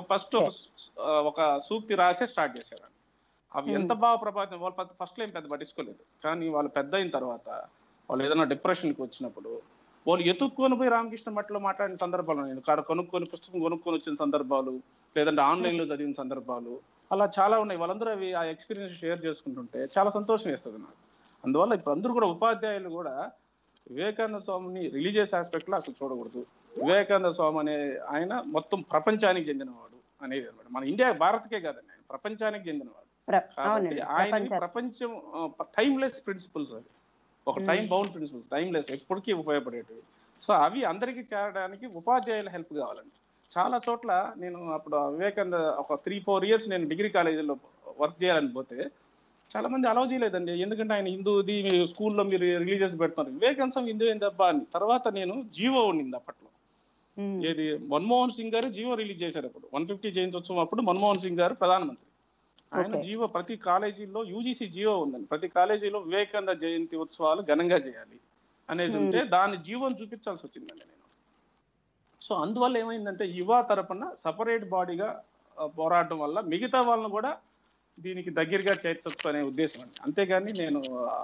ఒక సూక్తి రాసే స్టార్ట్ చేశాను. అవి ఎంత బాగా ప్రభావితం, వాళ్ళు ఫస్ట్ ఏం పెద్ద పట్టించుకోలేదు, కానీ వాళ్ళు పెద్ద అయిన తర్వాత వాళ్ళు ఏదైనా డిప్రెషన్కి వచ్చినప్పుడు వాళ్ళు ఎత్తుక్కొని పోయి రామకృష్ణ మఠంలో మాట్లాడిన సందర్భాలు, నేను పుస్తకం కొనుక్కొని వచ్చిన సందర్భాలు, లేదంటే ఆన్లైన్లో చదివిన సందర్భాలు అలా చాలా ఉన్నాయి. వాళ్ళందరూ అవి ఆ ఎక్స్పీరియన్స్ షేర్ చేసుకుంటుంటే చాలా సంతోషం వేస్తుంది నాకు. అందువల్ల ఇప్పుడు అందరూ కూడా ఉపాధ్యాయులు కూడా వివేకానంద స్వామిని రిలీజియస్ ఆస్పెక్ట్ లో అసలు చూడకూడదు. వివేకానంద స్వామి అనే ఆయన మొత్తం ప్రపంచానికి చెందినవాడు అనేది అనమాట. మన ఇండియా, భారత్కే కాదండి, ఆయన ప్రపంచానికి చెందినవాడు. కాబట్టి ఆయన ప్రపంచం టైమ్లెస్ ప్రిన్సిపల్స్, అవి ఒక టైం బౌండ్ ప్రిన్సిపల్స్, టైమ్లెస్, ఎప్పటికీ ఉపయోగపడేటివి. సో అవి అందరికీ చేరడానికి ఉపాధ్యాయుల హెల్ప్ కావాలండి. చాలా చోట్ల నేను అప్పుడు వివేకానంద ఒక 3-4 ఇయర్స్ నేను డిగ్రీ కాలేజీలో వర్క్ చేయాలని పోతే చాలా మంది అలౌ చేయలేదండి. ఎందుకంటే ఆయన హిందూది స్కూల్లో మీరు రిలీజియస్ పెడుతున్నారు, వివేకానంద స్వామి హిందూ ఏం తప్ప అని. తర్వాత నేను జీవో ఉండింది అప్పట్లో, ఏది మన్మోహన్ సింగ్ గారు జీవో రిలీజ్ చేశారు. అప్పుడు 150 జయంతి ఉత్సవం అప్పుడు మన్మోహన్ సింగ్ గారు ప్రధానమంత్రి. ఆయన జీవో, ప్రతి కాలేజీలో యూజీసీ జీవో ఉందండి, ప్రతి కాలేజీలో వివేకానంద జయంతి ఉత్సవాలు ఘనంగా చేయాలి అనేది ఉంటే దాన్ని జీవోని చూపించాల్సి వచ్చిందండి నేను. సో అందువల్ల ఏమైందంటే యువ తరపున సపరేట్ బాడీగా పోరాడడం వల్ల మిగతా వాళ్ళని కూడా దీనికి దగ్గరగా చేర్చొచ్చు అనే ఉద్దేశం అండి. అంతేగాని నేను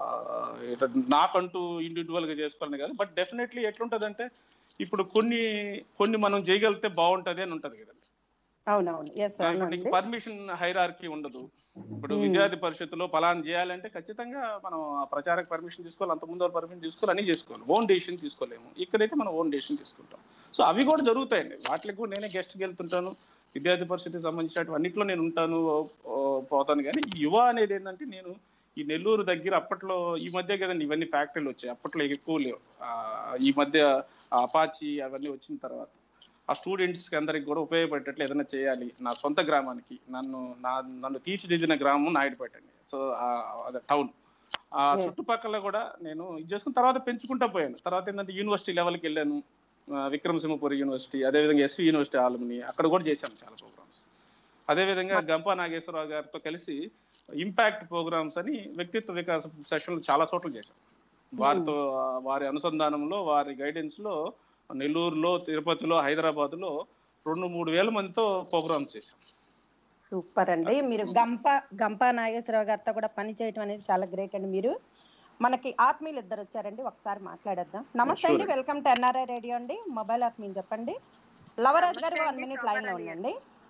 నాకంటూ ఇండివిజువల్ గా చేసుకోవాలని కాదు. బట్ డెఫినెట్లీ ఎట్లుంటదంటే ఇప్పుడు కొన్ని మనం చేయగలిగితే బాగుంటది అని ఉంటది కదండి. అవునవును, పర్మిషన్ హైరార్కీ ఉండదు. ఇప్పుడు విద్యార్థి పరిషత్తులో పలానా చేయాలంటే ఖచ్చితంగా మనం ప్రచారక పర్మిషన్ తీసుకోవాలి, అంతకుముందు పర్మిషన్ తీసుకోవాలి, అన్ని చేసుకోవాలి. ఓన్ డెసిషన్ తీసుకోలేము. ఇక్కడైతే మనం ఓన్ డెసిషన్ తీసుకుంటాం. సో అవి కూడా జరుగుతాయండి. వాటికి కూడా నేనే గెస్ట్కి వెళ్తుంటాను, విద్యార్థి పరిషత్కి సంబంధించినటువంటి అన్నింటిలో నేను ఉంటాను, పోతాను. కానీ ఈ యువ అనేది ఏంటంటే, నేను ఈ నెల్లూరు దగ్గర అప్పట్లో, ఈ మధ్య కదండి ఇవన్నీ ఫ్యాక్టరీలు వచ్చాయి, అప్పట్లో ఎక్కువ లేవు. ఈ మధ్య అపాచీ అవన్నీ వచ్చిన తర్వాత ఆ స్టూడెంట్స్కి అందరికి కూడా ఉపయోగపడేటట్లు ఏదైనా చేయాలి. నా సొంత గ్రామానికి, నన్ను తీర్చిదిద్దిన గ్రామం నాయుడుపేట అండి. సో అదే టౌన్, ఆ చుట్టుపక్కల కూడా నేను ఇది చేసుకున్న తర్వాత పెంచుకుంటా పోయాను. తర్వాత ఏంటంటే యూనివర్సిటీ లెవెల్కి వెళ్ళాను, విక్రమసింహపురి యూనివర్సిటీ, అదేవిధంగా ఎస్వి యూనివర్సిటీ ఆల్మనీ, అక్కడ కూడా చేశాను చాలా ప్రోగ్రామ్స్. అదేవిధంగా గంపా నాగేశ్వరరావు గారితో కలిసి ఇంపాక్ట్ ప్రోగ్రామ్స్ అని వ్యక్తిత్వ వికాస సెషన్లు చాలా చోట్ల చేశాం. వారితో, వారి అనుసంధానంలో, వారి గైడెన్స్ లో నెల్లూరులో, తిరుపతిలో, హైదరాబాద్లో 2-3 వేల మందితో ప్రోగ్రామ్స్ చేశాం. సూపర్ అండి. మీరు గంపా నాగేశ్వరరావు గారితో కూడా పని చేయడం అనేది చాలా గ్రేట్ అండి. మీరు మనకి ఆత్మీయులు ఇద్దరు వచ్చారండి, ఒకసారి మాట్లాడేద్దాం. నమస్తే అండి, వెల్కమ్ టు ఎన్ఆర్ఐ రేడియో అండి. మొబైల్ ఆత్మీయులు చెప్పండి. లవరాజ్ గారు 1 మినిట్ లైన్ లో ఉండండి.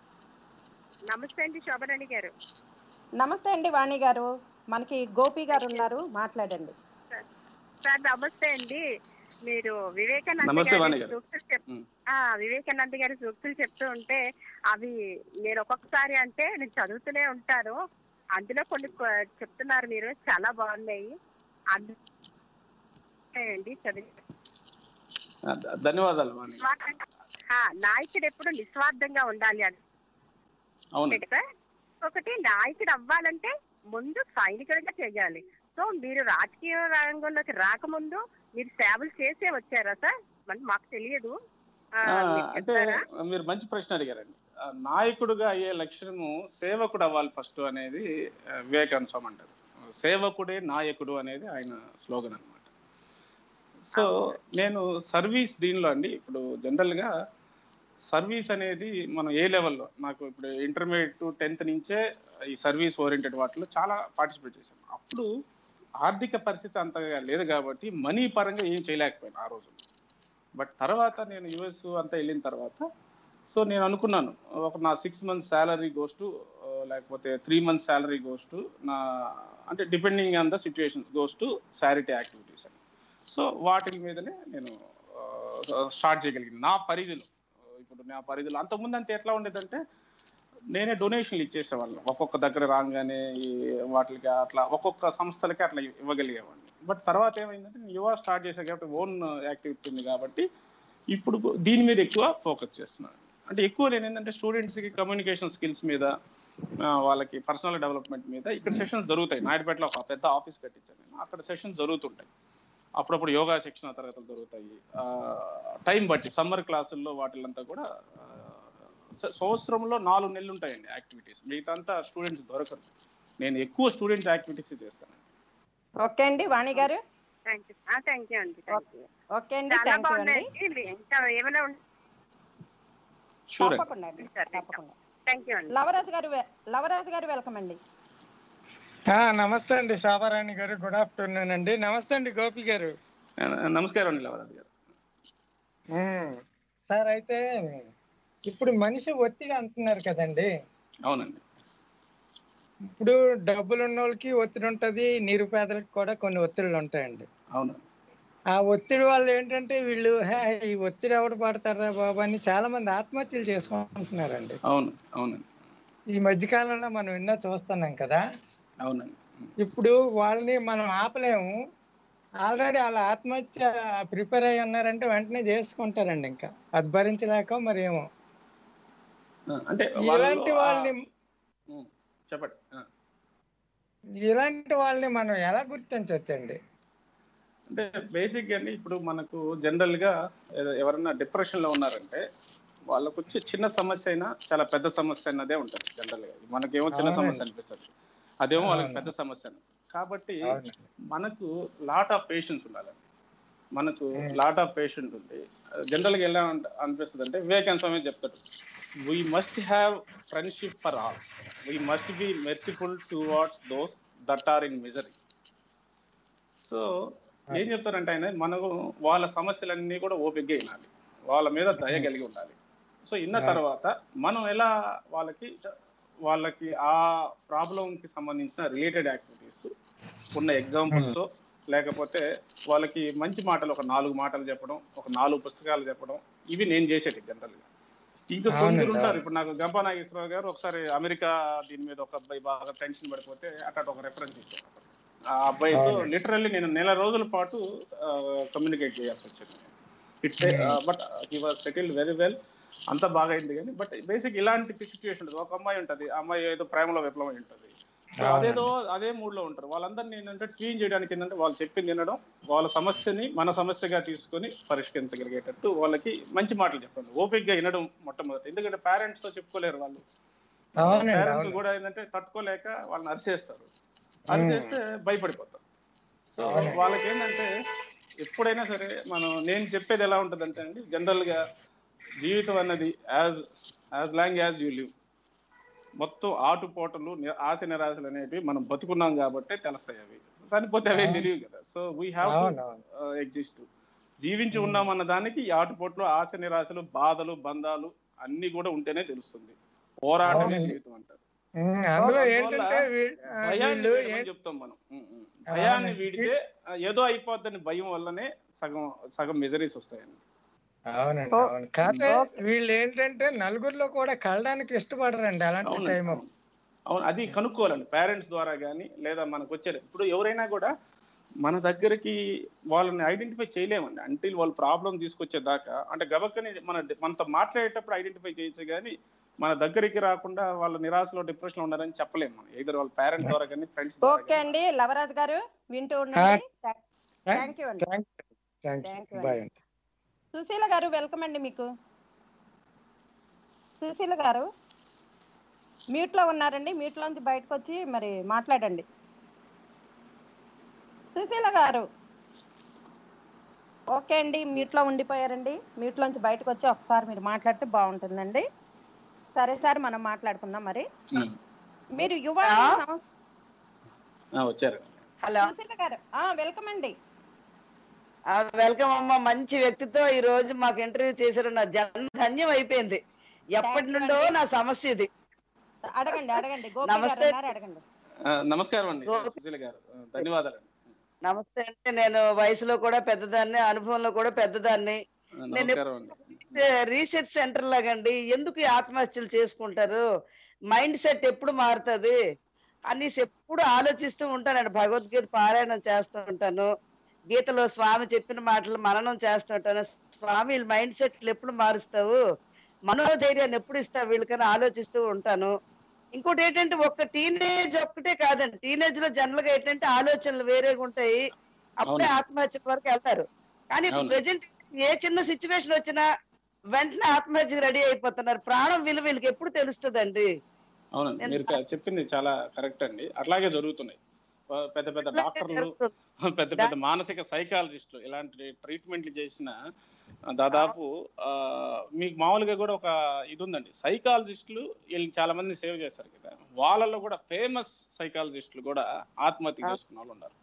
నమస్తే అండి శోభరాణి గారు. నమస్తే అండి వాణి గారు. మనకి గోపి గారు ఉన్నారు, మాట్లాడండి. సార్ నమస్తే అండి. మీరు వివేకానంద గారి సూక్తులు చెప్తూ ఉంటే అవి నేను ఒక్కొక్కసారి అంటే నేను చదువుతూనే ఉంటాను, అందులో కొన్ని చెప్తున్నారు మీరు, చాలా బాగున్నాయి. ధన్యవాదాలు. నాయకుడు ఎప్పుడు నిస్వార్థంగా ఉండాలి అని. అవును. ఒకటి నాయకుడు అవ్వాలంటే ముందు సైనికుడిగా చేయాలి. సో మీరు రాజకీయ రంగంలోకి రాకముందు మీరు సేవలు చేసే వచ్చారా సార్? మాకు తెలియదు. అంటే మీరు మంచి ప్రశ్న అడిగారండి. నాయకుడుగా అయ్యే లక్ష్యము సేవకుడు అవ్వాలి ఫస్ట్ అనేది వివేకానంద స్వామి అంటారు. సేవకుడే నాయకుడు అనేది ఆయన స్లోగన్ అన్నమాట. సో నేను సర్వీస్ దీనిలో అండి, ఇప్పుడు జనరల్గా సర్వీస్ అనేది మనం ఏ లెవెల్లో, నాకు ఇప్పుడు ఇంటర్మీడియట్ టు 10th నుంచే ఈ సర్వీస్ ఓరియంటెడ్ వాటిలో చాలా పార్టిసిపేట్ చేశాను. అప్పుడు ఆర్థిక పరిస్థితి అంతగా లేదు కాబట్టి మనీ పరంగా ఏం చేయలేకపోయాను ఆ రోజు. బట్ తర్వాత నేను యుఎస్ అంతా వెళ్ళిన తర్వాత సో నేను అనుకున్నాను, నా 6 months శాలరీ గోస్ టు, లేకపోతే 3 months శాలరీ గోస్ టు నా, అంటే depending on the situation goes to charity activities అని. సో వాటి మీదనే నేను స్టార్ట్ చేయగలిగింది నా పరిధిలో. ఇప్పుడు నా పరిధిలో అంతకుముందు అంతే ఎట్లా ఉండేదంటే నేనే డొనేషన్లు ఇచ్చేసేవాళ్ళం, ఒక్కొక్క దగ్గర రాగానే ఈ వాటికి అట్లా ఒక్కొక్క సంస్థలకి అట్లా ఇవ్వగలిగేవాడిని. బట్ తర్వాత ఏమైందంటే నేను యువ స్టార్ట్ చేశాను కాబట్టి ఓన్ యాక్టివిటీ ఉంది కాబట్టి ఇప్పుడు దీని మీద ఎక్కువ ఫోకస్ చేస్తున్నాను. అంటే ఎక్కువ నేను ఏంటంటే స్టూడెంట్స్కి కమ్యూనికేషన్ స్కిల్స్ మీద, వాళ్ళకి పర్సనల్ డెవలప్మెంట్ మీద ఇక్కడ సెషన్స్ జరుగుతాయి. నాయుడుపేటలో ఒక పెద్ద ఆఫీస్ కట్టించాను నేను, అక్కడ సెషన్స్ జరుగుతుంటాయి. అప్పుడప్పుడు యోగా శిక్షణ తరగతులు జరుగుతాయి. టైం బట్టి సమ్మర్ క్లాసుల్లో వాటిలంతా కూడా సంవత్సరంలో 4 నెలలు ఉంటాయండి యాక్టివిటీస్. మిగతా అంతా స్టూడెంట్స్ దొరకరు. నేను ఎక్కువ స్టూడెంట్స్ యాక్టివిటీస్ చేస్తాను. ఓకే అండి వాణి గారు. థ్యాంక్ యూ అండి. ఓకే అండి, థ్యాంక్ యూ అండి. ఇంకా ఏమైనా తప్పకుండా అండి, తప్పకుండా. థ్యాంక్ యూ అండి. లవరాజు గారు వెల్కమ్ అండి. నమస్తే అండి శోభారాణి గారు, గుడ్ ఆఫ్టర్నూన్ అండి. నమస్తే అండి గోపి గారు. నమస్కారం అండి లవరాజు గారు. సార్ అయితే ఇప్పుడు మనిషి ఒత్తిడి అంటున్నారు కదండి. అవునండి. ఇప్పుడు డబ్బులు ఉన్న వాళ్ళకి ఒత్తిడి ఉంటది, నిరుపేదలకు కూడా కొన్ని ఒత్తిళ్ళు ఉంటాయండి. అవును. ఆ ఒత్తిడి వల్ల ఏంటంటే వీళ్ళు ఈ ఒత్తిడి ఎవడు పడతారా బాబు అని చాలా మంది ఆత్మహత్యలు చేసుకుంటున్నారండి. అవును అవునండి. ఈ మధ్యకాలంలో మనం ఎన్నో చూస్తున్నాం కదా. అవునండి. ఇప్పుడు వాళ్ళని మనం ఆపలేము. ఆల్రెడీ వాళ్ళ ఆత్మహత్య ప్రిపేర్ అయ్యి ఉన్నారంటే వెంటనే చేసుకుంటారండి. ఇంకా అది భరించలేక మరి ఏమో. అంటే ఇలాంటి వాళ్ళని చెప్పండి. ఇలాంటి వాళ్ళని మనం ఎలా గుర్తించవచ్చండి? అంటే బేసిక్ అండి, ఇప్పుడు మనకు జనరల్ గా ఎవరైనా డిప్రెషన్ లో ఉన్నారంటే వాళ్ళకు వచ్చి చిన్న సమస్య అయినా చాలా పెద్ద సమస్య అన్నదే ఉంటుంది జనరల్ గా. మనకేమో చిన్న సమస్య అనిపిస్తుంది, అదేమో వాళ్ళకి పెద్ద సమస్య అనిపిస్తుంది. కాబట్టి మనకు లాట్ ఆఫ్ పేషెన్స్ ఉండాలండి. మనకు లాట్ ఆఫ్ పేషెంట్ ఉంది. జనరల్ గా ఎలా అనిపిస్తుంది అంటే వివేకానంద స్వామి చెప్తాడు, we must have friendship for all, we must be merciful towards those that are in misery. So ఏం చెప్తారంటే ఆయన, మనకు వాళ్ళ సమస్యలన్నీ కూడా ఓపికగా వినాలి, వాళ్ళ మీద దయ కలిగి ఉండాలి. సో ఇన్న తర్వాత మనం ఎలా వాళ్ళకి ఆ ప్రాబ్లంకి సంబంధించిన రిలేటెడ్ యాక్టివిటీస్ ఉన్న ఎగ్జాంపుల్స్, లేకపోతే వాళ్ళకి మంచి మాటలు ఒక 4 మాటలు చెప్పడం, ఒక 4 పుస్తకాలు చెప్పడం, ఇవి నేను చేసేది జనరల్గా. ఇంకా కొందరు ఉంటారు. ఇప్పుడు నాకు గంపా నాగేశ్వరరావు గారు ఒకసారి అమెరికా దీని మీద ఒక అబ్బాయి బాగా టెన్షన్ పడిపోతే అక్కడ ఒక రెఫరెన్స్ ఇచ్చారు. ఆ అబ్బాయితో లిటరల్లీ నేను 1 నెల రోజుల పాటు కమ్యూనికేట్ చేయాల్సి వచ్చింది. But he was settled very well, అంతా బాగా అయింది. కానీ బట్ బేసిక్ ఇలాంటి సిచ్యువేషన్, ఒక అమ్మాయి ఉంటుంది, ఆ అమ్మాయి ఏదో ప్రేమలో విప్లవం ఉంటుంది, అదే మూడ్ లో ఉంటారు. వాళ్ళందరినీ ఏంటంటే ట్యూన్ చేయడానికి ఏంటంటే వాళ్ళు చెప్పింది వినడం, వాళ్ళ సమస్యని మన సమస్యగా తీసుకొని పరిష్కరించగలిగేటట్టు వాళ్ళకి మంచి మాటలు చెప్పండి, ఓపికగా వినడం మొట్టమొదటి. ఎందుకంటే పేరెంట్స్ తో చెప్పుకోలేరు వాళ్ళు. పేరెంట్స్ కూడా ఏంటంటే తట్టుకోలేక వాళ్ళని అరిచేస్తారు, అరిచేస్తే భయపడిపోతారు. సో వాళ్ళకి ఏంటంటే ఎప్పుడైనా సరే నేను చెప్పేది ఎలా ఉంటుందంటే అండి, జనరల్ గా జీవితం అన్నది as long as you live, మొత్తం ఆటుపోటలు ఆశ నిరాశలు అనేవి మనం బతుకున్నాం కాబట్టి తెలుస్తాయి. అవి చనిపోతే అవే తెలియవు కదా. So we have to exist. జీవించి ఉన్నామన్న దానికి ఈ ఆటుపోట్లు, ఆశ నిరాశలు, బాధలు, బంధాలు అన్ని కూడా ఉంటేనే తెలుస్తుంది. పోరాటమే జీవితం అంటారు. చెప్తాం మనం, భయాన్ని వీడితే ఏదో అయిపోద్దని భయం వల్లనే సగం మెజరీస్ వస్తాయండి. అవునండి, అవును. కాకపోతే వీళ్ళు ఏంటంటే నలుగురిలో కూడా కలడానికి ఇష్టపడరండి అలాంటి టైం. అవును, అది కనుక్కోవాలండి పేరెంట్స్ ద్వారా కానీ, లేదా మనకు వచ్చారు. ఇప్పుడు ఎవరైనా కూడా మన దగ్గరికి వాళ్ళని ఐడెంటిఫై చేయలేమండి అంటిల్ వాళ్ళు ప్రాబ్లం తీసుకొచ్చేదాకా. అంటే గబక్కని మనతో మాట్లాడేటప్పుడు ఐడెంటిఫై చేయొచ్చు కానీ మన దగ్గరికి రాకుండా వాళ్ళ నిరాశలో డిప్రెషన్ లో ఉన్నారని చెప్పలేము మనం. ఏదో వాళ్ళ పేరెంట్ ద్వారా కానీ ఫ్రెండ్స్ ద్వారా. ఓకే అండి, లవరాజ్ గారు వింటూ ఉండండి. థ్యాంక్ యూ అండి. Thank you. బాయ్ అండి. సుశీల గారు వెల్కమ్ అండి. మీకు సుశీల గారు మ్యూట్ లో ఉన్నారండి, మ్యూట్ లోంచి బయటకు వచ్చి మరి మాట్లాడండి. సుశీల గారు ఓకే అండి, మ్యూట్ లో ఉండిపోయారండి. మ్యూట్ లోంచి బయటకు వచ్చి ఒకసారి మీరు మాట్లాడితే బాగుంటుందండి. సరే సార్, మనం మాట్లాడుకుందాం. మరి మీరు యువ వచ్చారు. హలో సుశీల గారు వెల్కమ్ అండి. వెల్కమ్ అమ్మ. మంచి వ్యక్తితో ఈ రోజు మాకు ఇంటర్వ్యూ చేశారు. నా జన్మ ధన్యం అయిపోయింది. ఎప్పటి నుండో నా సమస్య ఇది. అడగండి అడగండి. నమస్తే. అడగండి. నమస్కారం అండి సుశీల గారు, ధన్యవాదాలు. నమస్తే అంటే నేను వయసులో కూడా పెద్దదాన్ని, అనుభవంలో కూడా పెద్దదాన్ని. నేను రీసెర్చ్ సెంటర్ లాగండి. ఎందుకు ఈ ఆత్మహత్యలు చేసుకుంటారు, మైండ్ సెట్ ఎప్పుడు మారుతుంది అనేసి ఎప్పుడు ఆలోచిస్తూ ఉంటానండి. భగవద్గీత పారాయణం చేస్తూ ఉంటాను, గీతలో స్వామి చెప్పిన మాటలు మననం చేస్తూ ఉంటాను. స్వామి వీళ్ళ మైండ్ సెట్లు ఎప్పుడు మారుస్తావు, మనోధైర్యాన్ని ఎప్పుడు ఇస్తావు వీళ్ళకని ఆలోచిస్తూ ఉంటాను. ఇంకోటి ఏంటంటే ఒక్క టీనేజ్ ఒక్కటే కాదండి, టీనేజ్ లో జనరల్ గా ఏంటంటే ఆలోచనలు వేరేగా ఉంటాయి, అప్పుడే ఆత్మహత్య వరకు వెళ్తారు. కానీ ప్రెసెంట్ ఏ చిన్న సిచ్యువేషన్ వచ్చినా వెంటనే ఆత్మహత్యకు రెడీ అయిపోతున్నారు. ప్రాణం విలువ వీళ్ళకి ఎప్పుడు తెలుస్తుందండి? అవునండి, మీరు చెప్పింది చాలా కరెక్ట్ అండి. అట్లాగే జరుగుతున్నాయి. పెద్ద పెద్ద డాక్టర్లు, పెద్ద పెద్ద మానసిక సైకాలజిస్టులు ఇలాంటి ట్రీట్మెంట్లు చేసిన దాదాపు మీకు మామూలుగా కూడా ఒక ఇది ఉందండి. సైకాలజిస్టులు వీళ్ళు చాలా మంది సేవ్ చేస్తారు కదా, వాళ్ళలో కూడా ఫేమస్ సైకాలజిస్టులు కూడా ఆత్మహత్య చేసుకున్న వాళ్ళు ఉన్నారు.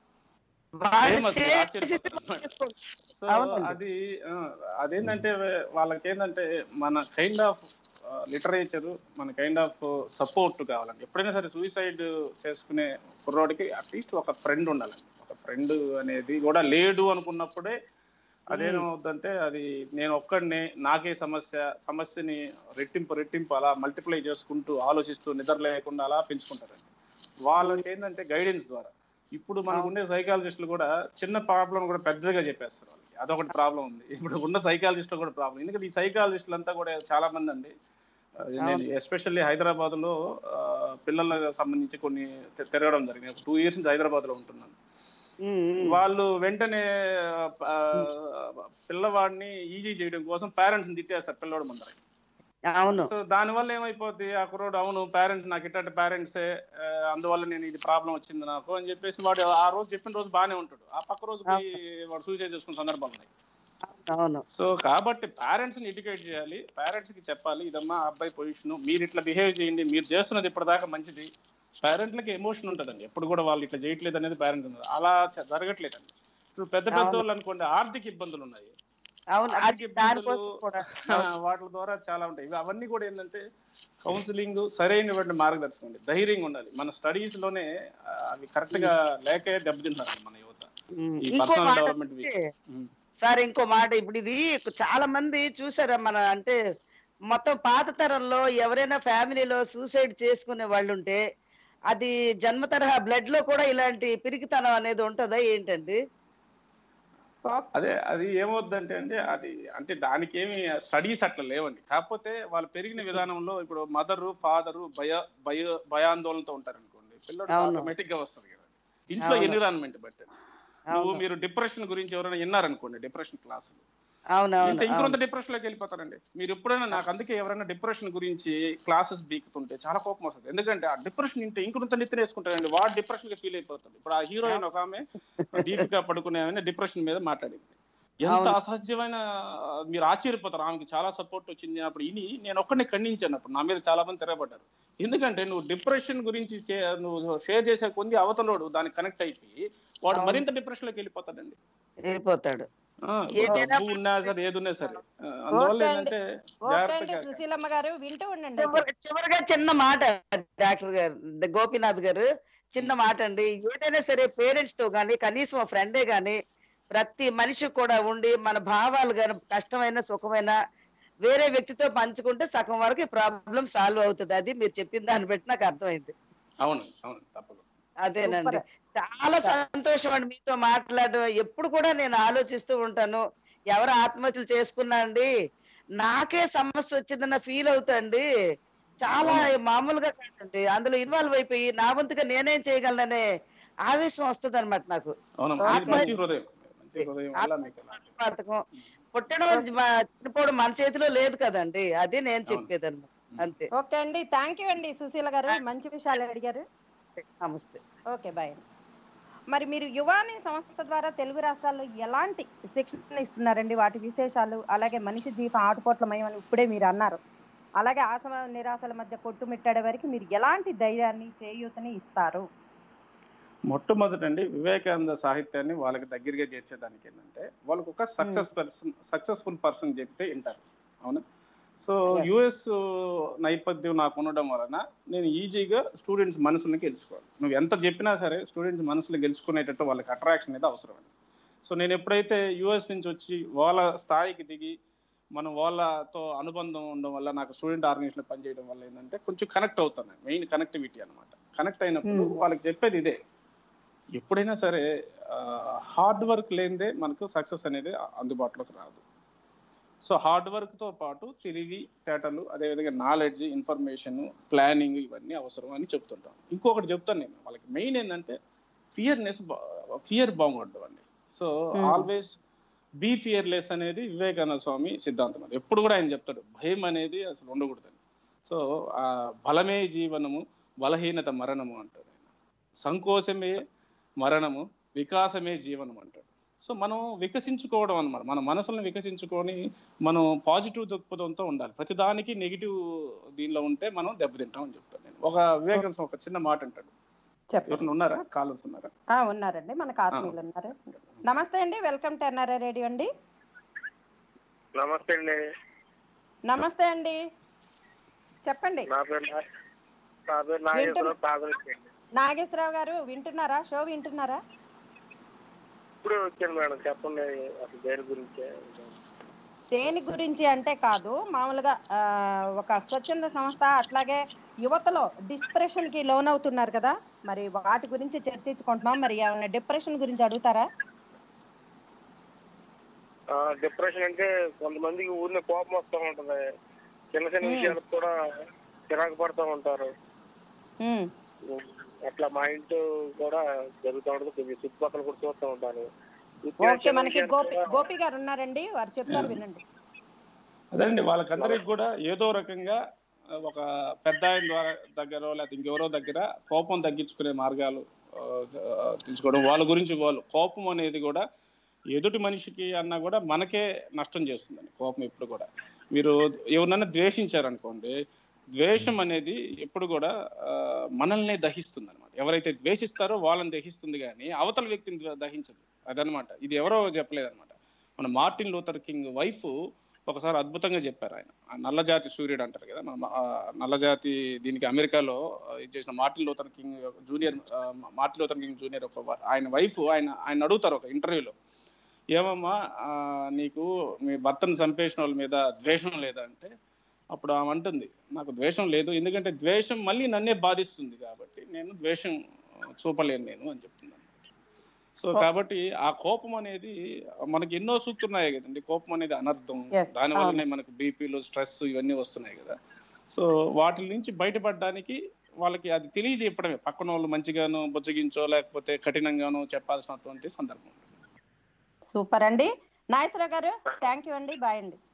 సో అదేంటంటే వాళ్ళకి ఏంటంటే మన కైండ్ ఆఫ్ లిటరేచర్, మన కైండ్ ఆఫ్ సపోర్ట్ కావాలండి. ఎప్పుడైనా సరే సూసైడ్ చేసుకునే కుర్రోడికి అట్లీస్ట్ ఒక ఫ్రెండ్ ఉండాలండి. ఒక ఫ్రెండ్ అనేది కూడా లేడు అనుకున్నప్పుడే అదేమవుతుందంటే అది నేను ఒక్కడినే, నాకే సమస్యని రెట్టింపు అలా మల్టిప్లై చేసుకుంటూ ఆలోచిస్తూ నిద్ర లేకుండా అలా పెంచుకుంటారండి. వాళ్ళకి ఏంటంటే గైడెన్స్ ద్వారా ఇప్పుడు మనకు ఉండే సైకాలజిస్టులు కూడా చిన్న ప్రాబ్లం కూడా పెద్దగా చెప్పేస్తారు వాళ్ళకి. అదొకటి ప్రాబ్లం ఉంది ఇప్పుడు ఉన్న సైకాలజిస్టులు కూడా ప్రాబ్లం. ఎందుకంటే ఈ సైకాలజిస్టులు అంతా కూడా చాలా మంది అండి, నేను ఎస్పెషల్లీ హైదరాబాద్ లో పిల్లలకు సంబంధించి కొన్ని తిరగడం జరిగింది. 2 years నుంచి హైదరాబాద్ లో ఉంటున్నాను. వాళ్ళు వెంటనే పిల్లవాడిని ఈజీ చేయడం కోసం పేరెంట్స్ ని తిట్టేస్తారు పిల్లవాడు ముందర. సో దానివల్ల ఏమైపోద్ది, ఆ కుర్రోడు అవును పేరెంట్స్ నాకు ఇట్లాంటి పేరెంట్సే, అందువల్ల నేను ఇది ప్రాబ్లం వచ్చింది నాకు అని చెప్పేసి వాడు ఆ రోజు చెప్పిన రోజు బాగానే ఉంటాడు, ఆ పక్క రోజు వాడు సూసైడ్ చేసుకున్న సందర్భాలు ఉన్నాయి. సో కాబట్టి పేరెంట్స్ ని ఎడ్యుకేట్ చేయాలి, పేరెంట్స్ కి చెప్పాలి ఇదమ్మా అబ్బాయి పొజిషన్, మీరు ఇట్లా బిహేవ్ చేయండి, మీరు చేస్తున్నది ఇప్పటిదాకా మంచిది. పేరెంట్లకి ఎమోషన్ ఉంటుందండి, ఎప్పుడు కూడా వాళ్ళు ఇట్లా చేయట్లేదు అనేది పేరెంట్స్ ఉన్నారు, అలా జరగట్లేదండి. ఇప్పుడు పెద్ద వాళ్ళు అనుకోండి ఆర్థిక ఇబ్బందులు ఉన్నాయి, వాటి ద్వారా చాలా ఉంటాయి. అవన్నీ కూడా ఏంటంటే కౌన్సిలింగ్, సరైనటువంటి మార్గదర్శనం, ధైర్యంగా ఉండాలి. మన స్టడీస్ లోనే అవి కరెక్ట్ గా లేకే దెబ్బతింటారు మన యువత. ఈ పర్సనల్ డెవలప్మెంట్ సార్ ఇంకో మాట, ఇప్పుడు ఇది చాలా మంది చూసారా, మన అంటే మొత్తం పాత తరంలో ఎవరైనా ఫ్యామిలీలో సూసైడ్ చేసుకునే వాళ్ళు ఉంటే అది జన్మ తరహా బ్లడ్ లో కూడా ఇలాంటి పిరికితనం అనేది ఉంటుందా ఏంటండి? అది ఏమవుద్దంటే అండి, అది అంటే దానికి ఏమి స్టడీస్ అట్లా లేవండి. కాకపోతే వాళ్ళు పెరిగిన విధానంలో ఇప్పుడు మదరు ఫాదరు భయాందోళనతో ఉంటారు అనుకోండి, పిల్లడు ఆటోమేటిక్ గా వస్తుంది కదా ఇంట్లో ఎన్విరాన్మెంట్ బట్టి. మీరు డిప్రెషన్ గురించి ఎవరైనా విన్నారనుకోండి, డిప్రెషన్ క్లాసులు ఇంకొంత డిప్రెషన్ లోకి వెళ్ళిపోతారండి. మీరు ఎప్పుడైనా నాకు అందుకే ఎవరైనా డిప్రెషన్ గురించి క్లాసెస్ బీకుతుంటే చాలా కోపం వస్తుంది. ఎందుకంటే ఆ డిప్రెషన్ ఇంటే ఇంకొంత నెత్తిన వేసుకుంటారండి, వాడు డిప్రెషన్ గా ఫీల్ అయిపోతాడు. ఇప్పుడు ఆ హీరోయిన్ ఒక ఆమె దీపిక పడుకునే డిప్రెషన్ మీద మాట్లాడింది, ఎంత అసహ్యమైన, మీరు ఆశ్చర్యపోతారు. ఆమెకి చాలా సపోర్ట్ వచ్చింది. అప్పుడు నేను ఒక్కడిని ఖండించాను, అప్పుడు నా మీద చాలా మంది తిరగబడ్డారు. ఎందుకంటే నువ్వు డిప్రెషన్ గురించి నువ్వు షేర్ చేసే కొంది అవతలోడు దానికి కనెక్ట్ అయిపోయి వాడు మరింత డిప్రెషన్ లోకి వెళ్ళిపోతాడండి, వెళ్ళిపోతాడు. చివరిగా చిన్న మాట డాక్టర్ గారు, గోపీనాథ్ గారు, చిన్న మాట అండి. ఏదైనా సరే పేరెంట్స్ తో గానీ కనీసం ఫ్రెండే గానీ ప్రతి మనిషి కూడా ఉండి మన భావాలు గానీ కష్టమైన సుఖమైన వేరే వ్యక్తితో పంచుకుంటే సగం వరకు ఈ ప్రాబ్లం సాల్వ్ అవుతుంది. అది మీరు చెప్పిన దాన్ని బట్టి నాకు అర్థమైంది. అవును అవును తప్పదు. అదేనండి, చాలా సంతోషం అండి మీతో మాట్లాడడం. ఎప్పుడు కూడా నేను ఆలోచిస్తూ ఉంటాను, ఎవరు ఆత్మహత్యలు చేసుకున్నా అండి నాకే సమస్య వచ్చిందన్న ఫీల్ అవుతాండి. చాలా మామూలుగా కాదండి, అందులో ఇన్వాల్వ్ అయిపోయి నా వంతుగా నేనేం చేయగలననే ఆవేశం వస్తుంది అనమాట నాకు. పుట్టడం చనిపోవడం మన చేతిలో లేదు కదండి, అదే నేను చెప్పేది అనమాట. అంతే. ఓకే అండి, థ్యాంక్ యూ అండి సుశీల గారు, మంచి విషయాలు అడిగారు. నమస్తే. Okay, bye. మరి మీరు యువాని సంస్థ ద్వారా తెలుగు రాష్ట్రాల్లో ఎలాంటి శిక్షణ ఇస్తున్నారండి, వాటి విశేషాలు, అలాగే మనిషి జీవితం ఆటుపోట్లమయమని ఇప్పుడే మీరు అన్నారు, అలాగే ఆశ నిరాశల మధ్య కొట్టుమిట్టాడే వరకు మీరు ఎలాంటి ధైర్యాన్ని చేయూతని ఇస్తారు? మొట్టమొదటండి వివేకానంద సాహిత్యాన్ని వాళ్ళకి దగ్గరగా చేర్చేదానికి ఏంటంటే వాళ్ళకు ఒక సక్సెస్ఫుల్ పర్సన్ చెప్తే వింటారు. అవునా? సో యుఎస్ నేపథ్యం నాకు ఉండడం వలన నేను ఈజీగా స్టూడెంట్స్ మనసులను గెలుచుకోవాలి. నువ్వు ఎంత చెప్పినా సరే స్టూడెంట్స్ మనసులు గెలుచుకునేటట్టు వాళ్ళకి అట్రాక్షన్ అనేది అవసరం అండి. సో నేను ఎప్పుడైతే యుఎస్ నుంచి వచ్చి వాళ్ళ స్థాయికి దిగి మనం వాళ్ళతో అనుబంధం ఉండడం వల్ల నాకు స్టూడెంట్ ఆర్గనైజేషన్ పనిచేయడం వల్ల ఏంటంటే కొంచెం కనెక్ట్ అవుతాను. మెయిన్ కనెక్టివిటీ అనమాట. కనెక్ట్ అయినప్పుడు వాళ్ళకి చెప్పేది ఇదే, ఎప్పుడైనా సరే హార్డ్ వర్క్ లేనిదే మనకు సక్సెస్ అనేది అందుబాటులోకి రాదు. సో హార్డ్ వర్క్తో పాటు తెలివి తేటలు, అదేవిధంగా నాలెడ్జ్, ఇన్ఫర్మేషన్, ప్లానింగ్ ఇవన్నీ అవసరం అని చెప్తుంటాం. ఇంకొకటి చెప్తాను నేను వాళ్ళకి, మెయిన్ ఏంటంటే ఫియర్ బాగుండదు అండి. సో ఆల్వేస్ బీ ఫియర్లెస్ అనేది వివేకానంద స్వామి సిద్ధాంతం. అది ఎప్పుడు కూడా ఆయన చెప్తాడు, భయం అనేది అసలు ఉండకూడదని. సో బలమే జీవనము, బలహీనత మరణము అంటాడు ఆయన. సంకోచమే మరణము, వికాసమే జీవనం అంటాడు. సో మనం వికసించుకోవడం అనమాట, మన మనసులను వికసించుకొని మనం పాజిటివ్ దృక్పథంతో ఉండాలి. ప్రతిదానికి నెగిటివ్ దీనిలో ఉంటే మనం దెబ్బతింటాం అని చెప్తాను నేను. ఒక వివేకానంద ఒక చిన్న మాట అంటాడు. ఎవరైనా ఉన్నారా? కాలర్స్ ఉన్నారా? ఉన్నారండి, మనకు ఆత్మీయులు ఉన్నారు. నమస్తే అండి, వెల్కమ్ టు ఎన్ఆర్ఐ రేడియో అండి. నమస్తే అండి. నమస్తే అండి, చెప్పండి. నాగేశ్వరరావు గారు వింటున్నారా? షో వింటున్నారా? ఇప్పుడు వచ్చాను మేడం, చెప్పండి. అసలు దేని గురించి? దేని గురించి అంటే కాదు, మామూలుగా ఒక స్వచ్ఛంద సంస్థ, అట్లాగే యువతలో డిప్రెషన్ కి లోన్ అవుతున్నారు కదా, మరి వాటి గురించి చర్చించుకుంటున్నాం. మరి ఏమన్నా డిప్రెషన్ గురించి అడుగుతారా? డిప్రెషన్ అంటే కొంతమందికి ఊరిని కోపం వస్తూ ఉంటది, చిన్న చిన్న విషయాలకు కూడా చిరాకు పడుతూ ఉంటారు. అట్లా మా ఇంట్లో కూడా జరుగుతూ ఉంటుంది, కొంచెం చుట్టుపక్కల కూడా చూస్తూ ఉంటాను. మనకి గోపి గారు ఉన్నారండి, వారు చెప్తారు, వినండి. అదేండి, వాళ్ళకందరికి కూడా ఏదో రకంగా ఒక పెద్ద ఆయన ద్వారా దగ్గర లేకపోతే ఇంకెవరో దగ్గర కోపం తగ్గించుకునే మార్గాలు తెలుసుకోవడం. వాళ్ళ గురించి కోపం అనేది కూడా ఎదుటి మనిషికి అన్నా కూడా మనకే నష్టం చేస్తుందండి. కోపం ఎప్పుడు కూడా మీరు ఎవరినైనా ద్వేషించారనుకోండి, ద్వేషం అనేది ఎప్పుడు కూడా మనల్ని దహిస్తుంది అనమాట. ఎవరైతే ద్వేషిస్తారో వాళ్ళని దహిస్తుంది కానీ అవతల వ్యక్తిని దహించదు. అదనమాట. ఇది ఎవరో చెప్పలేదనమాట. మన మార్టిన్ లూథర్ కింగ్ వైఫ్ ఒకసారి అద్భుతంగా చెప్పారు. ఆయన నల్లజాతి సూర్యుడు అంటారు కదా, మన నల్లజాతి దీనికి అమెరికాలో చేసిన మార్టిన్ లూథర్ కింగ్ జూనియర్ ఒక ఆయన వైఫ్ ఆయన అడుగుతారు ఒక ఇంటర్వ్యూలో, ఏమమ్మా నీకు మీ భర్తను చంపేసిన వాళ్ళ మీద ద్వేషం లేదా అంటే, అప్పుడు ఆమె అంటుంది, నాకు ద్వేషం లేదు, ఎందుకంటే ద్వేషం మళ్ళీ నన్నే బాధిస్తుంది కాబట్టి నేను ద్వేషం చూపలేను నేను అని చెప్తున్నాను. సో కాబట్టి ఆ కోపం అనేది మనకి ఎన్నో సూక్తున్నాయి కదండి. కోపం అనేది అనర్థం, దానివల్లనే మనకు బీపీలు, స్ట్రెస్ ఇవన్నీ వస్తున్నాయి కదా. సో వాటి నుంచి బయటపడడానికి వాళ్ళకి అది తెలియజెప్పడమే, పక్కన వాళ్ళు మంచిగానో బుజ్జగించో లేకపోతే కఠినంగానో చెప్పాల్సినటువంటి సందర్భం. సూపర్ అండి నాగేశ్వరరావు గారు, థ్యాంక్ యూ అండి, బాయ్ అండి.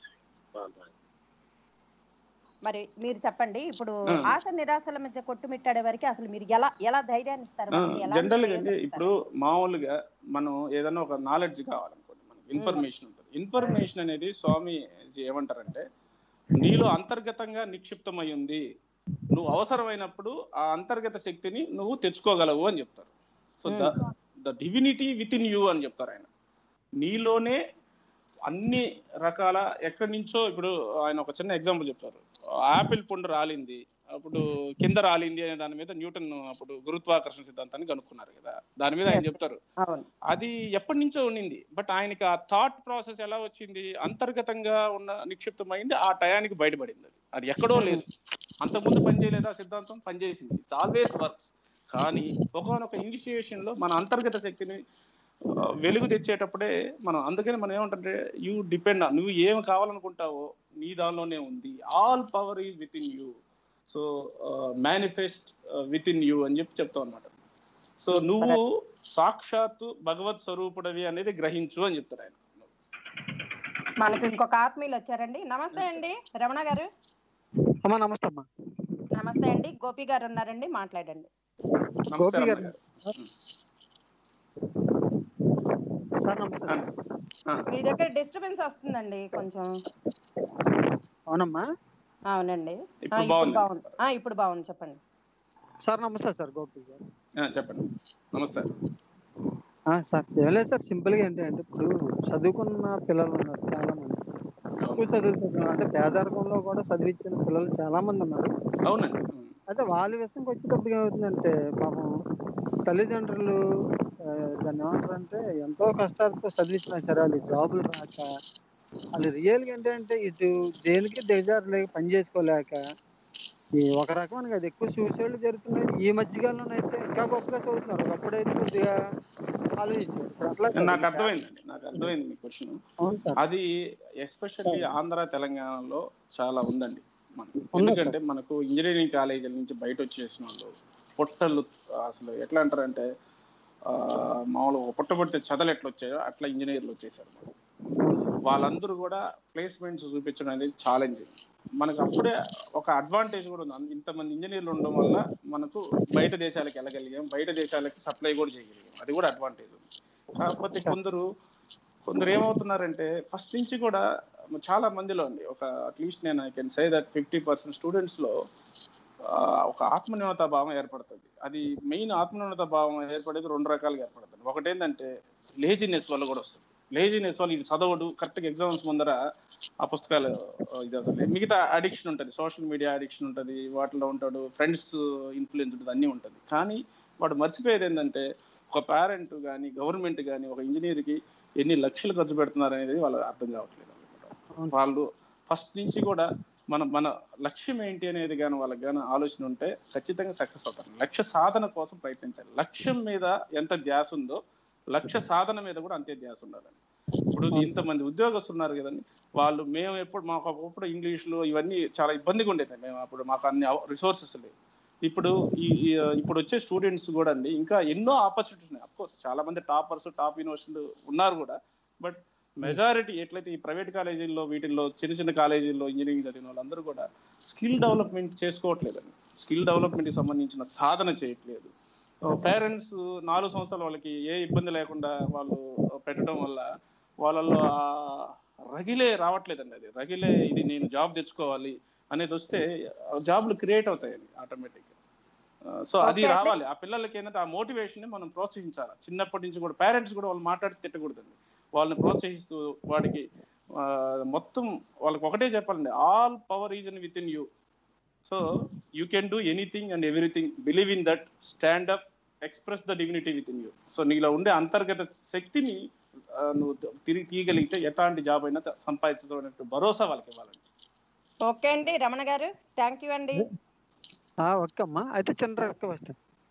మరి మీరు చెప్పండి, ఇప్పుడు ఆశ నిరాశల మధ్య కొట్టుమిట్టాడే వరకు అసలు మీరు ఎలా ధైర్యాన్ని ఇస్తారు? జనరల్ గా ఇప్పుడు మామూలుగా మనం ఏదైనా ఒక నాలెడ్జ్ కావాలనుకోండి, మనకి ఇన్ఫర్మేషన్ ఉంటుంది. ఇన్ఫర్మేషన్ అనేది స్వామి ఏమంటారంటే నీలో అంతర్గతంగా నిక్షిప్తమై ఉంది, నువ్వు అవసరమైనప్పుడు ఆ అంతర్గత శక్తిని నువ్వు తెచ్చుకోగలవు అని చెప్తారు. So the divinity within you అని చెప్తారు ఆయన. నీలోనే అన్ని రకాల ఎక్కడి నుంచో, ఇప్పుడు ఆయన ఒక చిన్న ఎగ్జాంపుల్ చెప్తారు. ఆపిల్ పండు రాలింది, అప్పుడు కింద రాలింది అనే దాని మీద న్యూటన్ అప్పుడు గురుత్వాకర్షణ సిద్ధాంతాన్ని కనుక్కున్నారు కదా, దాని మీద ఆయన చెప్తారు అది ఎప్పటి నుంచో ఉండింది, బట్ ఆయనకి ఆ థాట్ ప్రాసెస్ ఎలా వచ్చింది, అంతర్గతంగా ఉన్న నిక్షిప్తమైంది, ఆ టయానికి బయటపడింది. అది ఎక్కడో లేదు, అంతకుముందు పనిచేయలేదా సిద్ధాంతం, పనిచేసింది. It's always works. కానీ ఒకనొక ఇనిషియేషన్ లో మన అంతర్గత శక్తిని వెలుగు తెచ్చేటప్పుడే మనం, అందుకని మనం ఏమంటే యూ డిపెండ్, నువ్వు ఏం కావాలనుకుంటావో నీ దానిలోనే ఉంది. All power is within you, so manifest within you అని చెప్తావు అనమాట. సో నువ్వు సాక్షాత్తు భగవత్ స్వరూపుడవి అనేది గ్రహించు అని చెప్తారు ఆయన. మనకి ఇంకొక ఆత్మీయులు వచ్చారండి. నమస్తే అండి రమణ గారు. నమస్తే అమ్మా. నమస్తే అండి. గోపి గారు ఉన్నారండి, మాట్లాడండి. నమస్తే రమణ గారు. సార్ నమస్తే. మీ దగ్గర డిస్టర్బెన్స్ వస్తుందండి కొంచెం. అవునమ్మా. అవునండి, ఇప్పుడు బాగుంది, చెప్పండి సార్. నమస్తే సార్, గోపి గారు. చెప్పండి. నమస్తే సార్. ఏం లేదు సార్, సింపుల్ గా ఏంటంటే ఇప్పుడు చదువుకున్న పిల్లలు ఉన్నారు చాలా మంది, ఎక్కువ చదువుతున్నారు, అంటే పేదరికంలో కూడా చదివించిన పిల్లలు చాలా మంది ఉన్నారు. అవునండి. అయితే వాళ్ళ విషయంకి వచ్చేటప్పుడు ఏమవుతుందంటే పాపం తల్లిదండ్రులు దాన్ని ఏమంటారంటే ఎంతో కష్టాలతో చదివించినా సరే వాళ్ళు జాబులు రాక, వాళ్ళు రియల్గా ఏంటంటే ఇటు దేనికి దిగజారలేక పని చేసుకోలేక ఈ ఒక రకమైన అది ఎక్కువ సూసైడ్లు జరుగుతున్నాయి. ఈ మధ్యకాలంలో అయితే ఇంకా గొప్పగా చదువుతున్నారు, ఒకప్పుడైతే కొద్దిగా ఆలోచించారు. నాకు అర్థమైంది మీ క్వశ్చన్. అది ఎస్పెషల్లీ ఆంధ్ర తెలంగాణలో చాలా ఉందండి మనకు. ఎందుకంటే మనకు ఇంజనీరింగ్ కాలేజీల నుంచి బయట వచ్చేసిన వాళ్ళు పొట్టలు అసలు ఎట్లా అంటారంటే మామూలుగా పుట్టబడితే చదలు ఎట్లా వచ్చాయో అట్లా ఇంజనీర్లు వచ్చేసారు. వాళ్ళందరూ కూడా ప్లేస్మెంట్స్ చూపించడం అనేది ఛాలెంజింగ్. మనకు అప్పుడే ఒక అడ్వాంటేజ్ కూడా ఉంది, ఇంతమంది ఇంజనీర్లు ఉండడం వల్ల మనకు బయట దేశాలకు వెళ్ళగలిగాం, బయట దేశాలకి సప్లై కూడా చేయగలిగాం, అది కూడా అడ్వాంటేజ్ ఉంది. కాకపోతే కొందరు ఏమవుతున్నారంటే ఫస్ట్ నుంచి కూడా చాలా మందిలో అండి, ఒక అట్లీస్ట్ నేను I can say that 50% students లో ఒక ఆత్మన్యూనత భావం ఏర్పడుతుంది. అది మెయిన్ ఆత్మన్యూనత భావం ఏర్పడేది రెండు రకాలుగా ఏర్పడుతుంది. ఒకటి ఏంటంటే లేజినెస్ వల్ల కూడా వస్తుంది. లేజినెస్ వల్ల ఇది చదవడు, కరెక్ట్గా ఎగ్జామ్స్ ముందర ఆ పుస్తకాలు ఇది అవుతుంది. మిగతా అడిక్షన్ ఉంటుంది, సోషల్ మీడియా అడిక్షన్ ఉంటుంది, వాటిలో ఉంటాడు, ఫ్రెండ్స్ ఇన్ఫ్లుయెన్స్ ఉంటుంది, అన్నీ ఉంటుంది. కానీ వాడు మర్చిపోయేది ఏంటంటే ఒక పేరెంట్ కానీ గవర్నమెంట్ కానీ ఒక ఇంజనీర్కి ఎన్ని లక్షలు ఖర్చు పెడుతున్నారు అనేది వాళ్ళకి అర్థం కావట్లేదు అనమాట. వాళ్ళు ఫస్ట్ నుంచి కూడా మన లక్ష్యం ఏంటి అనేది కానీ వాళ్ళకి కానీ ఆలోచన ఉంటే ఖచ్చితంగా సక్సెస్ అవుతారు. లక్ష్య సాధన కోసం ప్రయత్నించాలి. లక్ష్యం మీద ఎంత ధ్యాస ఉందో లక్ష్య సాధన మీద కూడా అంతే ధ్యాస ఉండాలని. ఇప్పుడు ఇంతమంది ఉద్యోగస్తులు ఉన్నారు కదండి, వాళ్ళు మాకు అప్పుడు ఇంగ్లీష్లో ఇవన్నీ చాలా ఇబ్బందిగా ఉండేది. మేము అప్పుడు మాకు అన్ని రిసోర్సెస్ లేవు. ఇప్పుడు వచ్చే స్టూడెంట్స్ కూడా అండి ఇంకా ఎన్నో ఆపర్చునిటీస్ ఉన్నాయి. అఫ్కోర్స్ చాలా మంది టాపర్స్, టాప్ యూనివర్సిటీలు ఉన్నారు కూడా, బట్ మెజారిటీ ఎట్లయితే ఈ ప్రైవేట్ కాలేజీల్లో వీటిల్లో చిన్న కాలేజీల్లో ఇంజనీరింగ్ చదివిన వాళ్ళందరూ కూడా స్కిల్ డెవలప్మెంట్ చేసుకోవట్లేదండి. స్కిల్ డెవలప్మెంట్కి సంబంధించిన సాధన చేయట్లేదు. పేరెంట్స్ 4 సంవత్సరాలు వాళ్ళకి ఏ ఇబ్బంది లేకుండా వాళ్ళు పెట్టడం వల్ల వాళ్ళల్లో రగిలే రావట్లేదండి. అది రగిలే ఇది నేను జాబ్ తెచ్చుకోవాలి అనేది వస్తే జాబ్లు క్రియేట్ అవుతాయండి ఆటోమేటిక్గా. సో అది రావాలి. ఆ పిల్లలకి ఏంటంటే ఆ మోటివేషన్ మనం ప్రోత్సహించాలి చిన్నప్పటి నుంచి కూడా. పేరెంట్స్ కూడా వాళ్ళు మాట్లాడి తిట్టకూడదండి, వాళ్ళని ప్రోత్సహిస్తూ వాడికి మొత్తం వాళ్ళకి ఒకటే చెప్పాలండి, all power is within you. So you can do anything and everything, believe in that, stand up, express the dignity within you. So నీలో ఉండే అంతర్గత శక్తిని నువ్వు తిరిగి తీయగలిగితే ఎట్లాంటి జాబ్ అయినా సంపాదించడం భరోసా వాళ్ళకి ఇవ్వాలండి. ఓకే అండి రమణ గారు, థ్యాంక్ యూ అండి. ఓకే అమ్మా. అయితే చిన్న రిక్వెస్ట్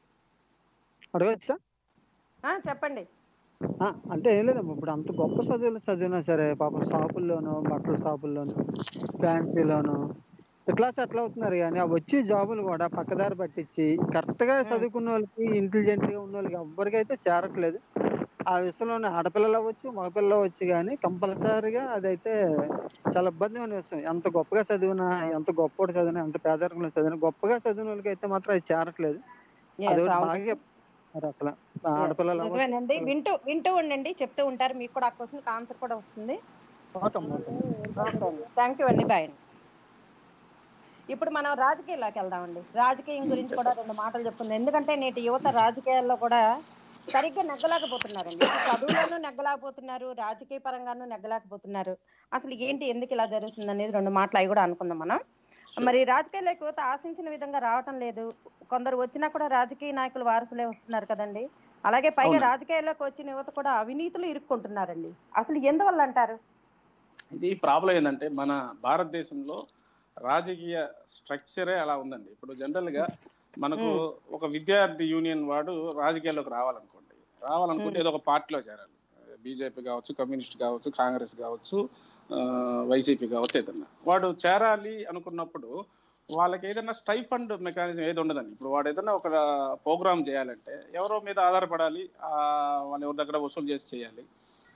అడగచ్చా? చెప్పండి. అంటే ఏం లేదమ్మా, ఇప్పుడు అంత గొప్ప చదువులు చదివినా సరే పాపం షాపుల్లోనూ, బట్టల షాపుల్లోనూ, ఫ్యాన్సీలోనూ ఇట్లా సెటిల్ అవుతున్నారు. కానీ ఆ వచ్చే జాబులు కూడా పక్కదారి పట్టించి కరెక్ట్గా చదువుకున్న వాళ్ళకి, ఇంటెలిజెంట్గా ఉన్న వాళ్ళకి ఎవ్వరికైతే చేరట్లేదు. ఆ విషయంలోనే ఆడపిల్లలు అవ్వచ్చు, మగపిల్లలు అవ్వచ్చు, కానీ కంపల్సరీగా అదైతే చాలా ఇబ్బందిమైన విషయం. ఎంత గొప్పగా చదివినా, ఎంత గొప్ప చదివినా, ఎంత పేదరికంలో చదివినా గొప్పగా చదివిన వాళ్ళకి అయితే మాత్రం అది చేరట్లేదు. బాగా అసలు ఆడపిల్లలు వింటూ ఉండండి, చెప్తూ ఉంటారు, మీకు కూడా ఆ క్వశ్చన్ ఆన్సర్ కూడా వస్తుంది. థ్యాంక్ యూ అండి, బాయ్. ఇప్పుడు మనం రాజకీయాల్లోకి వెళ్దామండి. రాజకీయం గురించి కూడా 2 మాటలు చెప్తుంది. ఎందుకంటే నేటి యువత రాజకీయాల్లో కూడా సరిగ్గా నెగ్గలేకపోతున్నారండి. చదువులోనూ నెగ్గలేకపోతున్నారు, రాజకీయ పరంగానూ నెగ్గలేకపోతున్నారు. అసలు ఏంటి, ఎందుకు ఇలా జరుగుతుంది అనేది 2 మాటలు అవి కూడా అనుకుందాం మనం. మరి రాజకీయాల్లోకి యువత ఆశించిన విధంగా రావటం లేదు. కొందరు వచ్చినా కూడా రాజకీయ నాయకులు వారసులే వస్తున్నారు కదండి. అలాగే పైగా రాజకీయాల్లోకి వచ్చిన యువత కూడా అవినీతులు ఇరుక్కుంటున్నారండి. అసలు ఎందువల్ల అంటారు? ఇది ప్రాబ్లం ఏంటంటే మన భారతదేశంలో రాజకీయ స్ట్రక్చరే అలా ఉందండి. ఇప్పుడు జనరల్ గా మనకు ఒక విద్యార్థి యూనియన్ వాడు రాజకీయాల్లోకి రావాలనుకుంటే ఏదో ఒక పార్టీలో చేరాలి. బీజేపీ కావచ్చు, కమ్యూనిస్ట్ కావచ్చు, కాంగ్రెస్ కావచ్చు, వైసీపీ కావచ్చు, ఏదన్నా వాడు చేరాలి అనుకున్నప్పుడు వాళ్ళకి ఏదైనా స్టైఫండ్ మెకానిజం ఏది ఉండదండి. ఇప్పుడు వాడు ఏదైనా ఒక ప్రోగ్రామ్ చేయాలంటే ఎవరో మీద ఆధారపడాలి, వాళ్ళు ఎవరి దగ్గర వసూలు చేసి చేయాలి.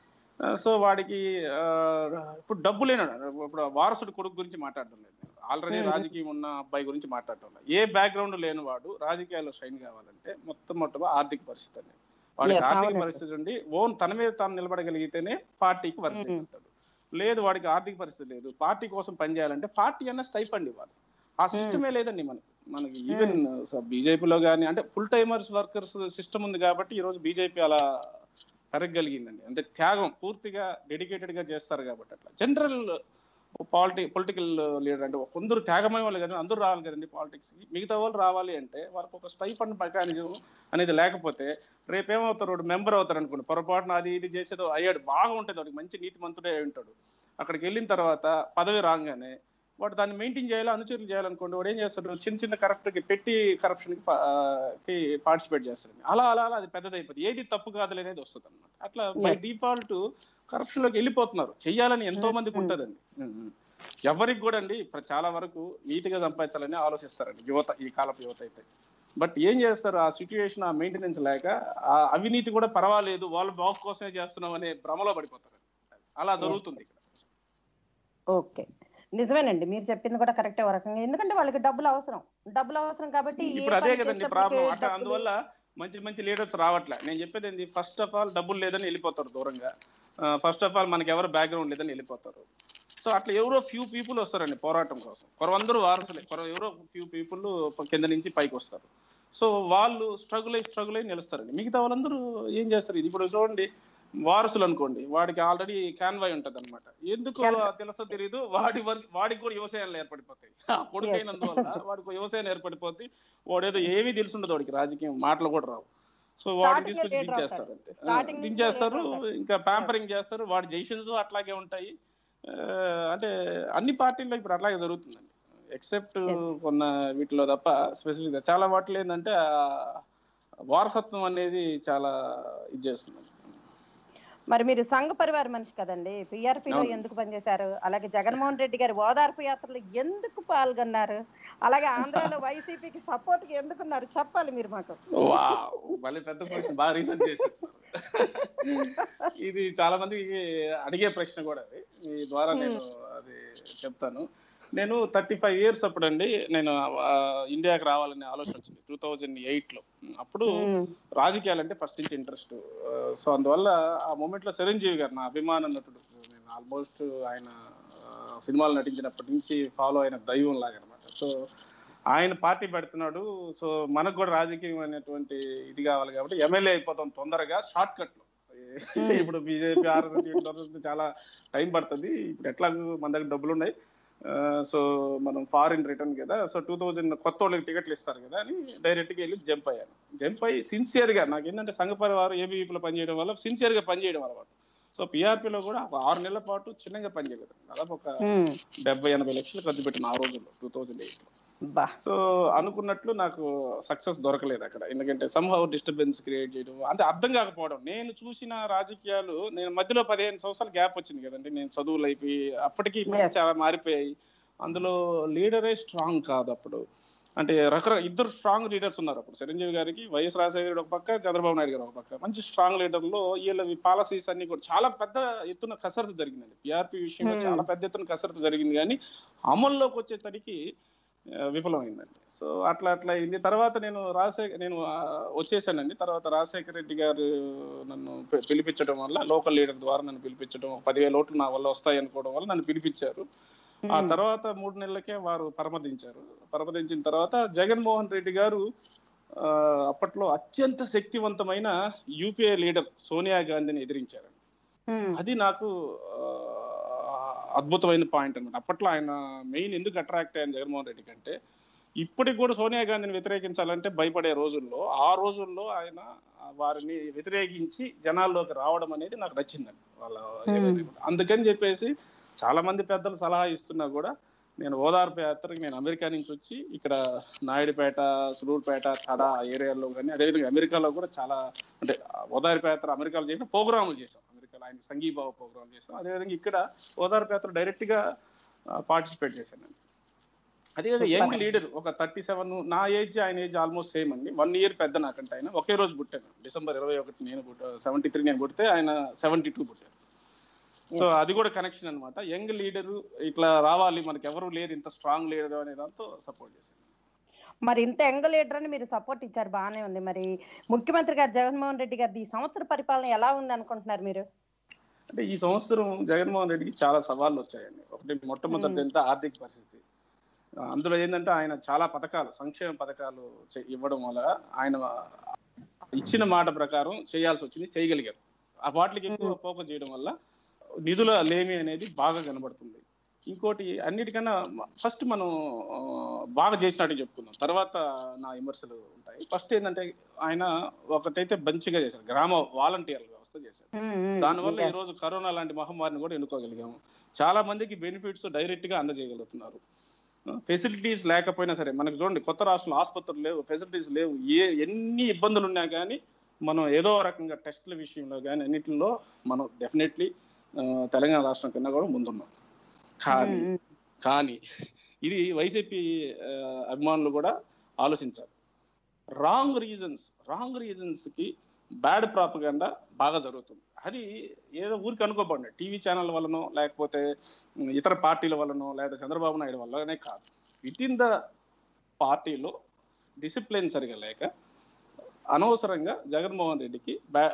సో వాడికి ఇప్పుడు డబ్బు లేనాడు. ఇప్పుడు వారసుడి కొడుకు గురించి మాట్లాడడం లేదు, ఆల్రెడీ రాజకీయం ఉన్న అబ్బాయి గురించి మాట్లాడటం లేదు. ఏ బ్యాక్గ్రౌండ్ లేని వాడు రాజకీయాల్లో షైన్ కావాలంటే మొట్టమొదటి ఆర్థిక పరిస్థితి అండి. వాడికి ఆర్థిక పరిస్థితి ఉండి తన మీద తాను నిలబడగలిగితేనే పార్టీకి వర్క్ చేయగలుగుతాడు. లేదు వాడికి ఆర్థిక పరిస్థితి లేదు, పార్టీ కోసం పనిచేయాలంటే పార్టీ అన్న స్టైఫండ్ ఇవ్వాలి. ఆ సిస్టమే లేదండి మనకి. ఈవెన్ బీజేపీలో కానీ అంటే ఫుల్ టైమర్స్ వర్కర్స్ సిస్టమ్ ఉంది కాబట్టి ఈ రోజు బీజేపీ అలా పెరగగలిగిందండి. అంటే త్యాగం పూర్తిగా డెడికేటెడ్ గా చేస్తారు కాబట్టి. అట్లా జనరల్ పొలిటికల్ లీడర్ అంటే కొందరు త్యాగమయ్యే వాళ్ళు కదండి, అందరూ రావాలి కదండి పాలిటిక్స్ కి. మిగతా వాళ్ళు రావాలి అంటే వాళ్ళకి ఒక స్టైఫండ్ మెకానిజం అనేది లేకపోతే రేపేమవుతారు, వాడు మెంబర్ అవుతారు అనుకోండి, పొరపాటున అది ఇది చేసేదో అయ్యాడు బాగా ఉంటుంది, వాడికి మంచి నీతి మంతుడే ఉంటాడు. అక్కడికి వెళ్ళిన తర్వాత పదవి రాగానే వాడు దాన్ని మెయింటైన్ చేయాలి, అనుచరులు చేయాలనుకోండి, వాడు ఏం చేస్తాడు, చిన్న కరప్ట్కి పెట్టి కరప్షన్కి పార్టిసిపేట్ చేస్తాడు. అలా అది పెద్దదైపోతుంది, ఏది తప్పు కాదులే అనేది వస్తుంది అనమాట. అట్లా బై డిఫాల్ట్ కరప్షన్ లోకి వెళ్ళిపోతున్నారు. చెయ్యాలని ఎంతో మందికి ఉంటుందండి. ఎవరికి కూడా అండి చాలా వరకు నీతిగా సంపాదించాలని ఆలోచిస్తారండి యువత, ఈ కాలపు యువత అయితే. బట్ ఏం చేస్తారు, ఆ సిచ్యువేషన్ ఆ మెయింటెనెన్స్ లేక ఆ అవినీతి కూడా పర్వాలేదు, వాళ్ళ బాగు కోసమే చేస్తున్నాం అనే భ్రమలో పడిపోతారు. అలా జరుగుతుంది ఇక్కడ. ఓకే, నిజమేనండి, మీరు చెప్పింది కూడా కరెక్టే ఒక రకంగా. ఎందుకంటే వాళ్ళకి డబ్బులు అవసరం కాబట్టి ఇప్పుడు అదే కదండి ప్రాబ్లం. అట్లా అందువల్ల మంచి లీడర్స్ రావట్లే. నేను చెప్పేది ఏంటి, ఫస్ట్ ఆఫ్ ఆల్ డబ్బులు లేదని వెళ్ళిపోతారు దూరంగా. ఫస్ట్ ఆఫ్ ఆల్ మనకి ఎవరు బ్యాక్గ్రౌండ్ లేదని వెళ్ళిపోతారు. సో అట్లా ఎవరో ఫ్యూ పీపుల్ వస్తారండి పోరాటం కోసం. అందరూ వారసులే, ఎవరో ఫ్యూ పీపుల్ కింద నుంచి పైకి వస్తారు. సో వాళ్ళు స్ట్రగుల్ అయి నిలుస్తారండి. మిగతా వాళ్ళందరూ ఏం చేస్తారు, ఇది ఇప్పుడు చూడండి, వారసులు అనుకోండి, వాడికి ఆల్రెడీ కాన్వాయ్ ఉంటది అనమాట. ఎందుకు తెలుసో తెలియదు, వాడికి కూడా వ్యవసాయాలు ఏర్పడిపోతాయి. కొడుకైనందువల్ల వాడికి వ్యవసాయం ఏర్పడిపోద్ది. వాడేదో ఏమీ తెలుసుండదు, వాడికి రాజకీయం మాటలు కూడా రావు. సో వాడిని తీసుకొచ్చి దించేస్తారు అంతే, దించేస్తారు, ఇంకా ప్యాంపరింగ్ చేస్తారు. వాడి జైషన్స్ అట్లాగే ఉంటాయి. అంటే అన్ని పార్టీల్లో ఇప్పుడు అట్లాగే జరుగుతుందండి, ఎక్సెప్ట్ కొన్న వీటిలో తప్ప. స్పెసిఫిక్ గా చాలా వాటిలో ఏంటంటే వారసత్వం అనేది చాలా ఇది చేస్తుంది. మరి మీరు సంఘ పరివార మనిషి కదండి, పిఆర్పిలో ఎందుకు పనిచేశారు? అలాగే జగన్మోహన్ రెడ్డి గారి ఓదార్పు యాత్రలో ఎందుకు పాల్గొన్నారు? అలాగే ఆంధ్రాలో వైసీపీకి సపోర్ట్ గా ఎందుకున్నారు చెప్పాలి మీరు మాకు. మళ్ళీ పెద్ద క్వశ్చన్, బాగా రీసెర్చ్ చేసి. ఇది చాలా మందికి అడిగే ప్రశ్న కూడా, అది మీ ద్వారా నేను అది చెప్తాను. నేను 35 years అప్పుడండి నేను ఇండియాకి రావాలనే ఆలోచన వచ్చింది 2008లో. అప్పుడు రాజకీయాలంటే ఫస్ట్ నుంచి ఇంట్రెస్ట్. సో అందువల్ల ఆ మూమెంట్ లో చిరంజీవి గారు నా అభిమాన నటుడు. నేను ఆల్మోస్ట్ ఆయన సినిమాలు నటించినప్పటి నుంచి ఫాలో అయిన దైవం లాగా అనమాట. సో ఆయన పార్టీ పెడుతున్నాడు, సో మనకు కూడా రాజకీయం అనేటువంటి ఇది కావాలి కాబట్టి ఎమ్మెల్యే అయిపోతాం తొందరగా షార్ట్ కట్ లో. ఇప్పుడు బీజేపీ ఆర్ఎస్ఎస్ చాలా టైం పడుతుంది, ఇప్పుడు ఎట్లా మన దగ్గర డబ్బులు ఉన్నాయి, సో మనం ఫారిన్ రిటర్న్ కదా, సో 2000 కొత్త వాళ్ళకి టికెట్లు ఇస్తారు కదా అని డైరెక్ట్ గా వెళ్ళి జంప్ అయ్యి సిన్సియర్ గా, నాకు ఏంటంటే సంఘ పరివారం ఏబీవీపీలో పనిచేయడం వల్ల సిన్సియర్ గా పనిచేయడం అలవాటు. సో పిఆర్పీలో కూడా 6 నెలల పాటు చిన్నగా పనిచేయలేదు, దాదాపు ఒక 70-80 లక్షలు ఖర్చు పెట్టిన ఆ రోజుల్లో 2008లో. సో అనుకున్నట్లు నాకు సక్సెస్ దొరకలేదు అక్కడ. ఎందుకంటే సమ్హౌ డిస్టర్బెన్స్ క్రియేట్ చేయడం, అంటే అర్థం కాకపోవడం. నేను చూసిన రాజకీయాలు, నేను మధ్యలో 15 సంవత్సరాలు గ్యాప్ వచ్చింది కదండి, నేను చదువులు అయిపోయి అప్పటికి చాలా మారిపోయాయి. అందులో లీడరే స్ట్రాంగ్ కాదు అప్పుడు. అంటే ఇద్దరు స్ట్రాంగ్ లీడర్స్ ఉన్నారు అప్పుడు, చిరంజీవి గారికి వైఎస్ రాజశేఖర ఒక పక్క, చంద్రబాబు నాయుడు గారు ఒక పక్క, మంచి స్ట్రాంగ్ లీడర్లో. వీళ్ళ పాలసీస్ అన్ని కూడా చాలా పెద్ద ఎత్తున కసరత్తు జరిగిందండి. పిఆర్పీ విషయంలో చాలా పెద్ద ఎత్తున కసరత్తు జరిగింది, కానీ అమల్లోకి వచ్చేసరికి విఫలమైందండి. సో అట్లా అయింది. తర్వాత నేను వచ్చేసానండి. తర్వాత రాజశేఖర రెడ్డి గారు నన్ను పిలిపించడం వల్ల, లోకల్ లీడర్ ద్వారా నన్ను పిలిపించడం, 10,000 ఓట్లు నా వల్ల వస్తాయి అనుకోవడం వల్ల నన్ను పిలిపించారు. ఆ తర్వాత 3 నెలలకే వారు పరమదించిన తర్వాత జగన్మోహన్ రెడ్డి గారు అప్పట్లో అత్యంత శక్తివంతమైన యూపీఏ లీడర్ సోనియా గాంధీని ఎదిరించారండి. అది నాకు అద్భుతమైన పాయింట్ అనమాట. అప్పట్లో ఆయన మెయిన్ ఎందుకు అట్రాక్ట్ అయ్యాను జగన్మోహన్ రెడ్డి కంటే, ఇప్పటికి కూడా సోనియా గాంధీని వ్యతిరేకించాలంటే భయపడే రోజుల్లో, ఆ రోజుల్లో ఆయన వారిని వ్యతిరేకించి జనాల్లోకి రావడం అనేది నాకు నచ్చిందండి వాళ్ళ. అందుకని చెప్పేసి చాలా మంది పెద్దలు సలహా ఇస్తున్నా కూడా నేను ఓదార్పు యాత్రకి నేను అమెరికా నుంచి వచ్చి ఇక్కడ నాయుడుపేట, సులూరుపేట, తడ ఏరియాలో కానీ, అదేవిధంగా అమెరికాలో కూడా చాలా అంటే ఓదార్పు యాత్ర అమెరికాలో చేసిన ప్రోగ్రాములు చేశాం. అమెరికాలో ఆయన సంఘీభావ ప్రోగ్రామ్ చేశాం. అదేవిధంగా ఇక్కడ ఓదార్పు యాత్ర డైరెక్ట్ గా పార్టిసిపేట్ చేశాను. అదేవిధంగా యంగ్ లీడర్ ఒక 37, నా ఏజ్ ఆయన ఏజ్ ఆల్మోస్ట్ సేమ్ అండి, 1 year పెద్ద నాకంటే. ఆయన ఒకే రోజు పుట్టాను, December 21 నేను 73 నేను పుడితే ఆయన 72 పుట్టారు. సో అది కూడా కనెక్షన్ అనమాట. యంగ్ లీడర్ ఇట్లా రావాలి, మనకి ఎవరు లేరు ఇంత స్ట్రాంగ్ లీడర్ అనే దాంతో సపోర్ట్ చేశాను. మరి ఇంత యంగ్ లీడర్ అని మీరు సపోర్ట్ ఇచ్చారు, బాగానే ఉంది. మరి ముఖ్యమంత్రి గారు జగన్మోహన్ రెడ్డి గారి ఈ సంవత్సర పరిపాలన ఎలా ఉంది అనుకుంటున్నారు మీరు? అంటే ఈ సంవత్సరం జగన్మోహన్ రెడ్డికి చాలా సవాళ్ళు వచ్చాయండి. ఒకటి మొట్టమొదటి ఎంత ఆర్థిక పరిస్థితి, అందులో ఏంటంటే ఆయన చాలా పథకాలు, సంక్షేమ పథకాలు ఇవ్వడం వల్ల ఆయన ఇచ్చిన మాట ప్రకారం చేయాల్సి వచ్చింది, చేయగలిగారు. ఆ వాటికి ఎక్కువ ఫోకస్ చేయడం వల్ల నిధుల లేమి అనేది బాగా కనబడుతుంది. ఇంకోటి అన్నిటికన్నా ఫస్ట్ మనం బాగా చేసినట్టు చెప్పుకుందాం, తర్వాత నా విమర్శలు ఉంటాయి. ఫస్ట్ ఏంటంటే ఆయన ఒకటైతే మంచిగా చేశారు, గ్రామ వాలంటీర్ల వ్యవస్థ చేశారు. దానివల్ల ఈ రోజు కరోనా లాంటి మహమ్మారిని కూడా ఎన్నుకోగలిగాము. చాలా మందికి బెనిఫిట్స్ డైరెక్ట్ గా అందజేయగలుగుతున్నారు. ఫెసిలిటీస్ లేకపోయినా సరే, మనకు చూడండి కొత్త రాష్ట్రంలో ఆసుపత్రులు లేవు, ఫెసిలిటీస్ లేవు, ఎన్ని ఇబ్బందులు ఉన్నా కానీ మనం ఏదో రకంగా టెస్ట్ల విషయంలో కానీ అన్నిటిలో మనం డెఫినెట్లీ తెలంగాణ రాష్ట్రం కన్నా కూడా ముందున్నాం. కానీ ఇది వైసీపీ అభిమానులు కూడా ఆలోచించారు. రాంగ్ రీజన్స్ కి బ్యాడ్ ప్రాపగండా బాగా జరుగుతుంది. అది ఏదో ఊరికి అనుకోబడి టీవీ ఛానల్ వల్లనో, లేకపోతే ఇతర పార్టీల వల్లనో, లేకపోతే చంద్రబాబు నాయుడు వల్లనే కాదు. విత్ ఇన్ ద పార్టీలో డిసిప్లిన్ సరిగా లేక అనవసరంగా జగన్మోహన్ రెడ్డికి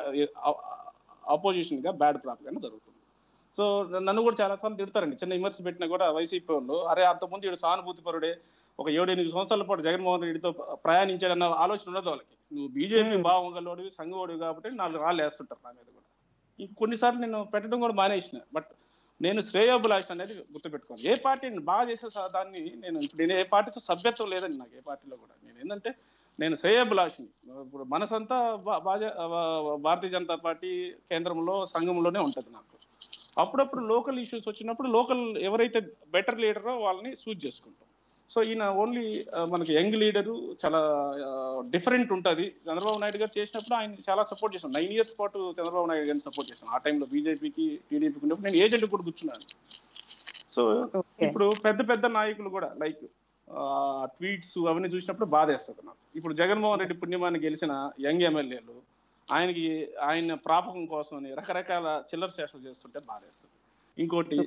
ఆపోజిషన్ గా బ్యాడ్ ప్రాపగండా జరుగుతుంది. సో నన్ను కూడా చాలా సార్లు తిడతారండి, చిన్న విమర్శ పెట్టినా కూడా వైసీపీ వాళ్ళు, అరే అంతకుముందు వీడు సానుభూతి పరుడే, ఒక 7-8 సంవత్సరాల పాటు జగన్మోహన్ రెడ్డితో ప్రయాణించాడన్న ఆలోచన ఉండదు వాళ్ళకి. నువ్వు బీజేపీ భావంగలోడివి, సంఘోడివి కాబట్టి 4 రాళ్ళు వేస్తుంటారు నా మీద కూడా. ఇంకొన్నిసార్లు నేను పెట్టడం కూడా మానేసిన. బట్ నేను శ్రేయోభిలాష్ అనేది గుర్తుపెట్టుకోవాలి. ఏ పార్టీని బాగా చేసే దాన్ని నేను ఏ పార్టీతో సభ్యత్వం లేదండి నాకు, ఏ పార్టీలో కూడా. నేను ఏంటంటే నేను శ్రేయోభిలాషిని. ఇప్పుడు మనసంతా భారతీయ జనతా పార్టీ కేంద్రంలో, సంఘంలోనే ఉంటుంది నాకు. అప్పుడప్పుడు లోకల్ ఇష్యూస్ వచ్చినప్పుడు లోకల్ ఎవరైతే బెటర్ లీడరో వాళ్ళని చూజ్ చేసుకుంటాం. సో ఈయన ఓన్లీ మనకి యంగ్ లీడరు, చాలా డిఫరెంట్ ఉంటుంది. చంద్రబాబు నాయుడు గారు చేసినప్పుడు ఆయన చాలా సపోర్ట్ చేశాను. 9 years పాటు చంద్రబాబు నాయుడు గారిని సపోర్ట్ చేశాను. ఆ టైంలో బీజేపీకి, టీడీపీకి ఉన్నప్పుడు నేను ఏజెంట్ కూడా కూర్చున్నాను. సో ఇప్పుడు పెద్ద నాయకులు కూడా లైక్ ట్వీట్స్ అవన్నీ చూసినప్పుడు బాధేస్తుంది నాకు. ఇప్పుడు జగన్మోహన్ రెడ్డి పుణ్యమాన్ని గెలిచిన యంగ్ ఎమ్మెల్యేలు ఆయన ప్రాపకం కోసం రకరకాల చిల్లర చేష్టలు చేస్తుంటే బాధేస్తుంది. ఇంకోటి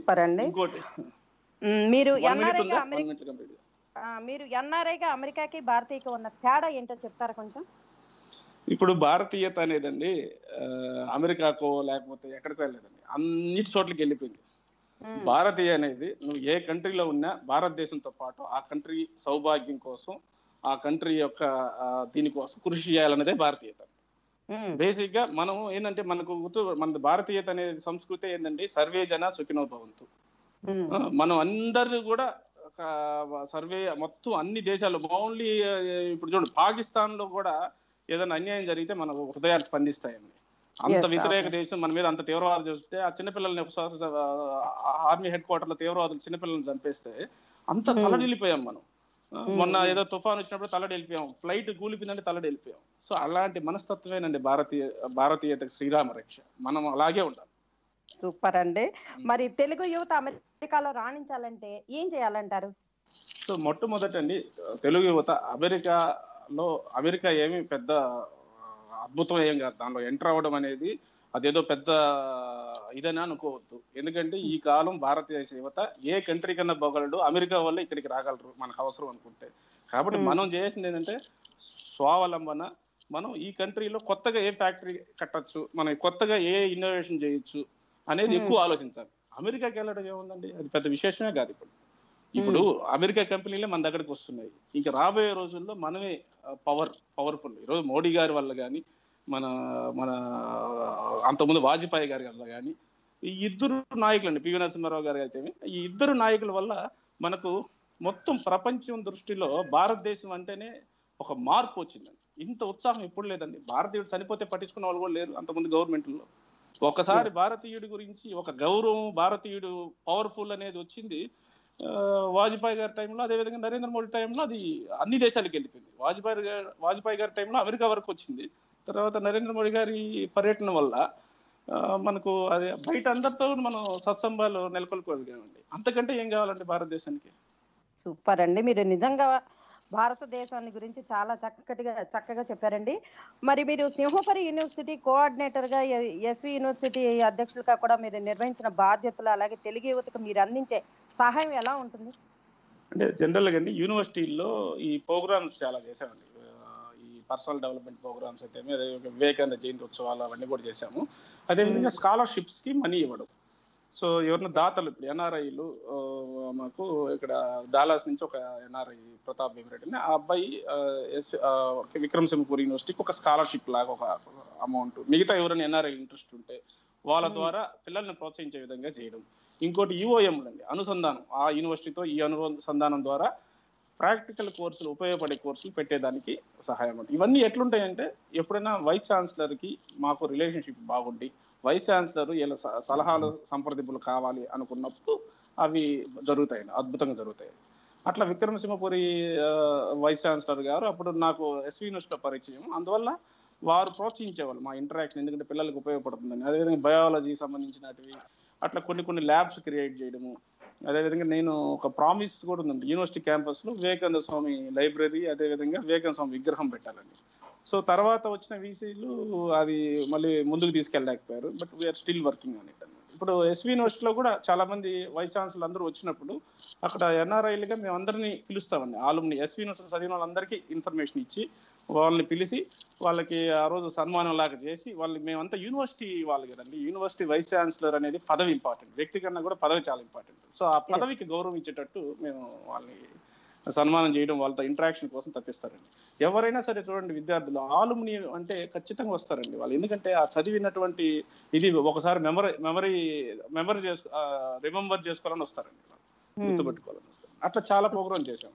మీరు ఎన్ఆర్ఐగా అమెరికాకి భారతీయకి ఉన్న తేడా ఏంటో చెప్తారా కొంచెం? ఇప్పుడు భారతీయత అనేదండి అమెరికాకో లేకపోతే ఎక్కడికో వెళ్ళలేదండి, అన్నిటి చోట్లకి వెళ్ళిపోయింది. భారతీయ అనేది నువ్వు ఏ కంట్రీలో ఉన్నా భారతదేశంతో పాటు ఆ కంట్రీ సౌభాగ్యం కోసం, ఆ కంట్రీ యొక్క దీనికోసం కృషి చేయాలనేదే భారతీయత. బేసిక్ గా మనం ఏంటంటే మన భారతీయత అనే సంస్కృతి ఏంటంటే సర్వే జన సుఖినో భవంతు. మనం అందరూ కూడా సర్వే మొత్తం అన్ని దేశాలు, ఓన్లీ ఇప్పుడు చూడండి పాకిస్తాన్ లో కూడా ఏదైనా అన్యాయం జరిగితే మన హృదయాలు స్పందిస్తాయండి. అంత వ్యతిరేక దేశం, మన మీద అంత తీవ్రవాదం చూస్తే ఆ చిన్నపిల్లల్ని ఒకసారి ఆర్మీ హెడ్ క్వార్టర్ లో తీవ్రవాదులు చిన్నపిల్లల్ని చంపేస్తే అంత తలడిల్లిపోయాం మనం. మొన్న ఏదో తుఫాన్ వచ్చినప్పుడు తలడిల్లిపోయాం, ఫ్లైట్ కూలిపోయిందంటే తలడిల్లిపోయాం. సో అలాంటి మనస్తత్వేనండి భారతీయత శ్రీరామ రక్ష. మనం అలాగే ఉండాలి. సూపర్ అండి. మరి తెలుగు యువత అమెరికాలో రాణించాలంటే ఏం చేయాలంటారు? సో మొట్టమొదటండి తెలుగు యువత అమెరికా ఏమి పెద్ద అద్భుతం ఏం కాదు, దానిలో ఎంటర్ అవ్వడం అనేది అదేదో పెద్ద ఇదని అనుకోవద్దు. ఎందుకంటే ఈ కాలం భారతదేశ యువత ఏ కంట్రీ కన్నా పోగలడు, అమెరికా వల్ల ఇక్కడికి రాగలరు మనకు అవసరం అనుకుంటే. కాబట్టి మనం చేయాల్సింది ఏంటంటే స్వావలంబన. మనం ఈ కంట్రీలో కొత్తగా ఏ ఫ్యాక్టరీ కట్టచ్చు, మనం కొత్తగా ఏ ఇన్నోవేషన్ చేయొచ్చు అనేది ఎక్కువ ఆలోచించాలి. అమెరికాకి వెళ్ళడం ఏముందండి, అది పెద్ద విశేషమే కాదు. ఇప్పుడు అమెరికా కంపెనీలే మన దగ్గరికి వస్తున్నాయి. ఇంకా రాబోయే రోజుల్లో మనమే పవర్ఫుల్. ఈరోజు మోడీ గారి వల్ల కానీ, మన అంతకుముందు వాజ్పేయి గారి వల్ల కానీ, ఈ ఇద్దరు నాయకులండి, పివి నరసింహారావు గారు అయితే, ఈ ఇద్దరు నాయకుల వల్ల మనకు మొత్తం ప్రపంచం దృష్టిలో భారతదేశం అంటేనే ఒక మార్పు వచ్చిందండి. ఇంత ఉత్సాహం ఎప్పుడు లేదండి. భారతీయుడు చనిపోతే పట్టించుకున్న వాళ్ళు కూడా లేరు అంతకుముందు గవర్నమెంట్లో. ఒకసారి భారతీయుడి గురించి ఒక గౌరవం, భారతీయుడు పవర్ఫుల్ అనేది వచ్చింది. వాజ్పేయి గారి టైంలో, అదేవిధంగా నరేంద్ర మోడీ టైంలో అది అన్ని దేశాలకు వెళ్ళిపోయింది. వాజ్పేయి గారి టైంలో అమెరికా వరకు వచ్చింది. తర్వాత నరేంద్ర మోడీ గారి పర్యటన వల్ల మనకు అది బయట అందరితో మనం సత్సంబాలు నెలకొల్పగలిగామండి. అంతకంటే ఏం కావాలండి భారతదేశానికి? సూపర్ అండి, మీరు నిజంగా భారతదేశాన్ని గురించి చాలా చక్కగా చెప్పారండి. మరి మీరు సింహపురి యూనివర్సిటీ కోఆర్డినేటర్ గా, ఎస్వి యూనివర్సిటీ అధ్యక్షులుగా కూడా మీరు నిర్వహించిన బాధ్యతలు, అలాగే తెలుగు యువతకు మీరు అందించే సహాయం ఎలా ఉంటుంది? అంటే జనరల్ గా అండి యూనివర్సిటీల్లో ఈ ప్రోగ్రామ్స్ చాలా చేశామండి. ఈ పర్సనల్ డెవలప్మెంట్ ప్రోగ్రామ్స్ అయితే వివేకానంద జయంతి ఉత్సవాలు అవన్నీ కూడా చేశాము. అదేవిధంగా స్కాలర్షిప్స్ కి మనీ ఇవ్వడం. సో ఎవరైనా దాతలు, ఇప్పుడు ఎన్ఆర్ఐలు, మాకు ఇక్కడ డాలాస్ నుంచి ఒక ఎన్ఆర్ఐ ప్రతాప్ భీమరెడ్డి, ఆ అబ్బాయి విక్రమసింహపురి యూనివర్సిటీకి ఒక స్కాలర్షిప్ లాగా ఒక అమౌంట్, మిగతా ఎవరైనా ఎన్ఆర్ఐ ఇంట్రెస్ట్ ఉంటే వాళ్ళ ద్వారా పిల్లల్ని ప్రోత్సహించే విధంగా చేయడం. ఇంకోటి యూఓఎంలు అండి, అనుసంధానం, ఆ యూనివర్సిటీతో ఈ అనుసంధానం ద్వారా ప్రాక్టికల్ కోర్సులు, ఉపయోగపడే కోర్సులు పెట్టేదానికి సహాయం. ఇవన్నీ ఎట్లుంటాయంటే ఎప్పుడైనా వైస్ ఛాన్సలర్కి మాకు రిలేషన్షిప్ బాగుండి వైస్ ఛాన్సలర్ వీళ్ళ సలహాలు సంప్రదింపులు కావాలి అనుకున్నప్పుడు అవి జరుగుతాయండి, అద్భుతంగా జరుగుతాయి. అట్లా విక్రమసింహపురి వైస్ ఛాన్సలర్ గారు అప్పుడు నాకు ఎస్వి యూనివర్సిటీలో పరిచయం, అందువల్ల వారు ప్రోత్సహించేవాళ్ళు మా ఇంటరాక్షన్, ఎందుకంటే పిల్లలకు ఉపయోగపడుతుందని. అదేవిధంగా బయాలజీ సంబంధించినటివి అట్లా కొన్ని ల్యాబ్స్ క్రియేట్ చేయడము. అదేవిధంగా నేను ఒక ప్రామిస్ కూడా ఉందండి, యూనివర్సిటీ క్యాంపస్లో వివేకానంద స్వామి లైబ్రరీ, అదేవిధంగా వివేకానంద స్వామి విగ్రహం పెట్టాలండి. సో తర్వాత వచ్చిన వీసీలు అది మళ్ళీ ముందుకు తీసుకెళ్ళలేకపోయారు, but we're still working on it అన్నమాట. ఇప్పుడు ఎస్వి యూనివర్సిటీలో కూడా చాలా మంది వైస్ ఛాన్సలర్ అందరూ వచ్చినప్పుడు అక్కడ ఎన్ఆర్ఐలుగా మేము అందరినీ పిలుస్తామండి. ఆలుమ్ని ఎస్వి యూనివర్సిటీ చదివిన వాళ్ళందరికీ ఇన్ఫర్మేషన్ ఇచ్చి వాళ్ళని పిలిచి వాళ్ళకి ఆ రోజు సన్మానం లాగా చేసి, వాళ్ళు మేమంతా యూనివర్సిటీ వాళ్ళు కదండి, యూనివర్సిటీ వైస్ ఛాన్సలర్ అనేది పదవి ఇంపార్టెంట్, వ్యక్తి కన్నా కూడా పదవి చాలా ఇంపార్టెంట్. సో ఆ పదవికి గౌరవం ఇచ్చేటట్టు మేము వాళ్ళని సన్మానం చేయడం, వాళ్ళతో ఇంటరాక్షన్ కోసం తప్పిస్తారండి. ఎవరైనా సరే చూడండి, విద్యార్థులు ఆలుమ్ని అంటే ఖచ్చితంగా వస్తారండి వాళ్ళు, ఎందుకంటే ఆ చదివినటువంటి ఇది ఒకసారి రిమెంబర్ చేసుకోవాలని వస్తారండి, గుర్తుపెట్టుకోవాలని వస్తారు. అట్లా చాలా ప్రోగ్రామ్ చేశాం.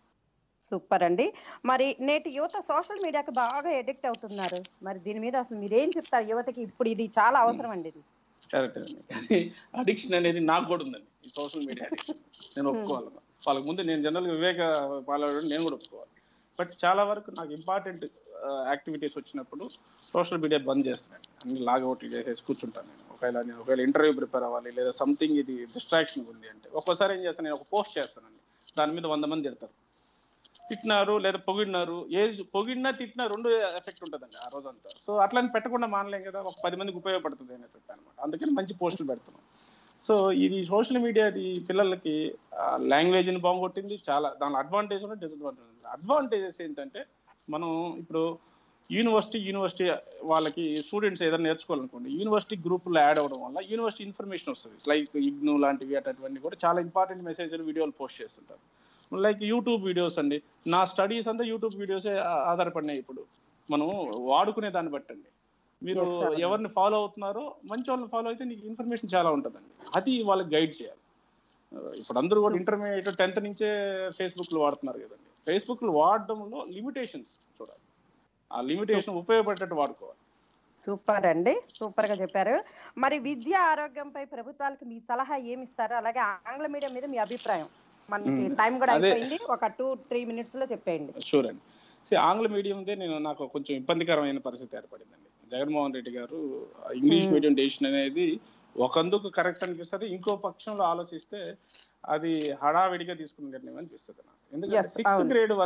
సూపర్ అండి. మరి నేటి యువత సోషల్ మీడియాకి బాగా ఎడిక్ట్ అవుతున్నారు, మరి దీని మీద అసలు మీరు ఏం చెప్తారు యువతకి? ఇప్పుడు ఇది చాలా అవసరం అండి. ఇది కరెక్ట్ అండి, అడిక్షన్ అనేది నాకు కూడా ఉందండి, ఈ సోషల్ మీడియా అడిక్షన్. నేను ఒప్పుకోవాలి, వాళ్ళకి ముందు నేను జనరల్గా వివేక పాల్గొనడం నేను కూడా ఒప్పుకోవాలి. బట్ చాలా వరకు నాకు ఇంపార్టెంట్ యాక్టివిటీస్ వచ్చినప్పుడు సోషల్ మీడియా బంద్ చేస్తాను, అన్ని లాగౌట్లు చేసేసి కూర్చుంటాను. నేను ఒకవేళ ఇంటర్వ్యూ ప్రిపేర్ అవ్వాలి, లేదా సంథింగ్ ఇది డిస్ట్రాక్షన్ ఉంది అంటే ఒక్కోసారి ఏం చేస్తాను, నేను ఒక పోస్ట్ చేస్తానండి, దాని మీద 100 మంది తిడతారు, తిట్టినారు లేదా పొగిడినారు, పొగిడినా తిట్టినా రెండు ఎఫెక్ట్ ఉంటుందండి ఆ రోజంతా. సో అట్లని పెట్టకుండా మానలేం కదా, ఒక 10 మందికి ఉపయోగపడుతుంది అనేటువంటి అనమాట. అందుకని మంచి పోస్టులు పెడుతున్నాం. సో ఇది సోషల్ మీడియా అది పిల్లలకి లాంగ్వేజ్ని బాగుకొట్టింది, చాలా దాని అడ్వాంటేజ్ ఉన్నాయి, డిసడ్వాంటేజ్ ఉంది. అడ్వాంటేజెస్ ఏంటంటే మనం ఇప్పుడు యూనివర్సిటీ వాళ్ళకి స్టూడెంట్స్ ఏదైనా నేర్చుకోవాలనుకోండి, యూనివర్సిటీ గ్రూపులో యాడ్ అవ్వడం వల్ల యూనివర్సిటీ ఇన్ఫర్మేషన్ వస్తుంది. లైక్ ఇగ్నూ లాంటివి అటువంటివి కూడా చాలా ఇంపార్టెంట్ మెసేజ్లు, వీడియోలు పోస్ట్ చేస్తుంటారు. లైక్ యూట్యూబ్ వీడియోస్ అండి, నా స్టడీస్ అంతా యూట్యూబ్ వీడియోసే ఆధారపడినాయి. ఇప్పుడు మనం వాడుకునే దాన్ని బట్టండి, మీరు ఎవరిని ఫాలో అవుతున్నారో మంచి వాళ్ళని ఫాలో అయితే నీకు ఇన్ఫర్మేషన్ చాలా ఉంటుందండి, అది వాళ్ళకి గైడ్ చేయాలి. ఇప్పుడు అందరూ కూడా ఇంటర్మీడియట్ 10th నుంచే ఫేస్బుక్లు వాడుతున్నారు కదండి, ఫేస్బుక్లు వాడడంలో లిమిటేషన్స్ చూడాలి, ఆ లిమిటేషన్ ఉపయోగపడేటట్టు వాడుకోవాలి. సూపర్ అండి, సూపర్ గా చెప్పారు. మరి విద్య ఆరోగ్యంపై ప్రభుత్వాలకు మీ సలహా ఏమి ఇస్తారు? అలాగే ఆంగ్ల మీడియం మీద మీ అభిప్రాయం? మనకి టైం కూడా అయిపోయింది, ఒక 2-3 minutes లో చెప్పేయండి. షూర్ అండి. ఆంగ్ల మీడియందే నాకు కొంచెం ఇబ్బందికరమైన పరిస్థితి ఏర్పడిందండి. జగన్మోహన్ రెడ్డి గారు ఇంగ్లీష్ మీడియం డెసిషన్ అనేది ఒకందుకు కరెక్ట్ అనిపిస్తుంది, ఇంకో పక్షంలో ఆలోచిస్తే అది హడావిడిగా తీసుకున్న నిర్ణయం అనిపిస్తుంది నాకు. ఎందుకంటే 6th grade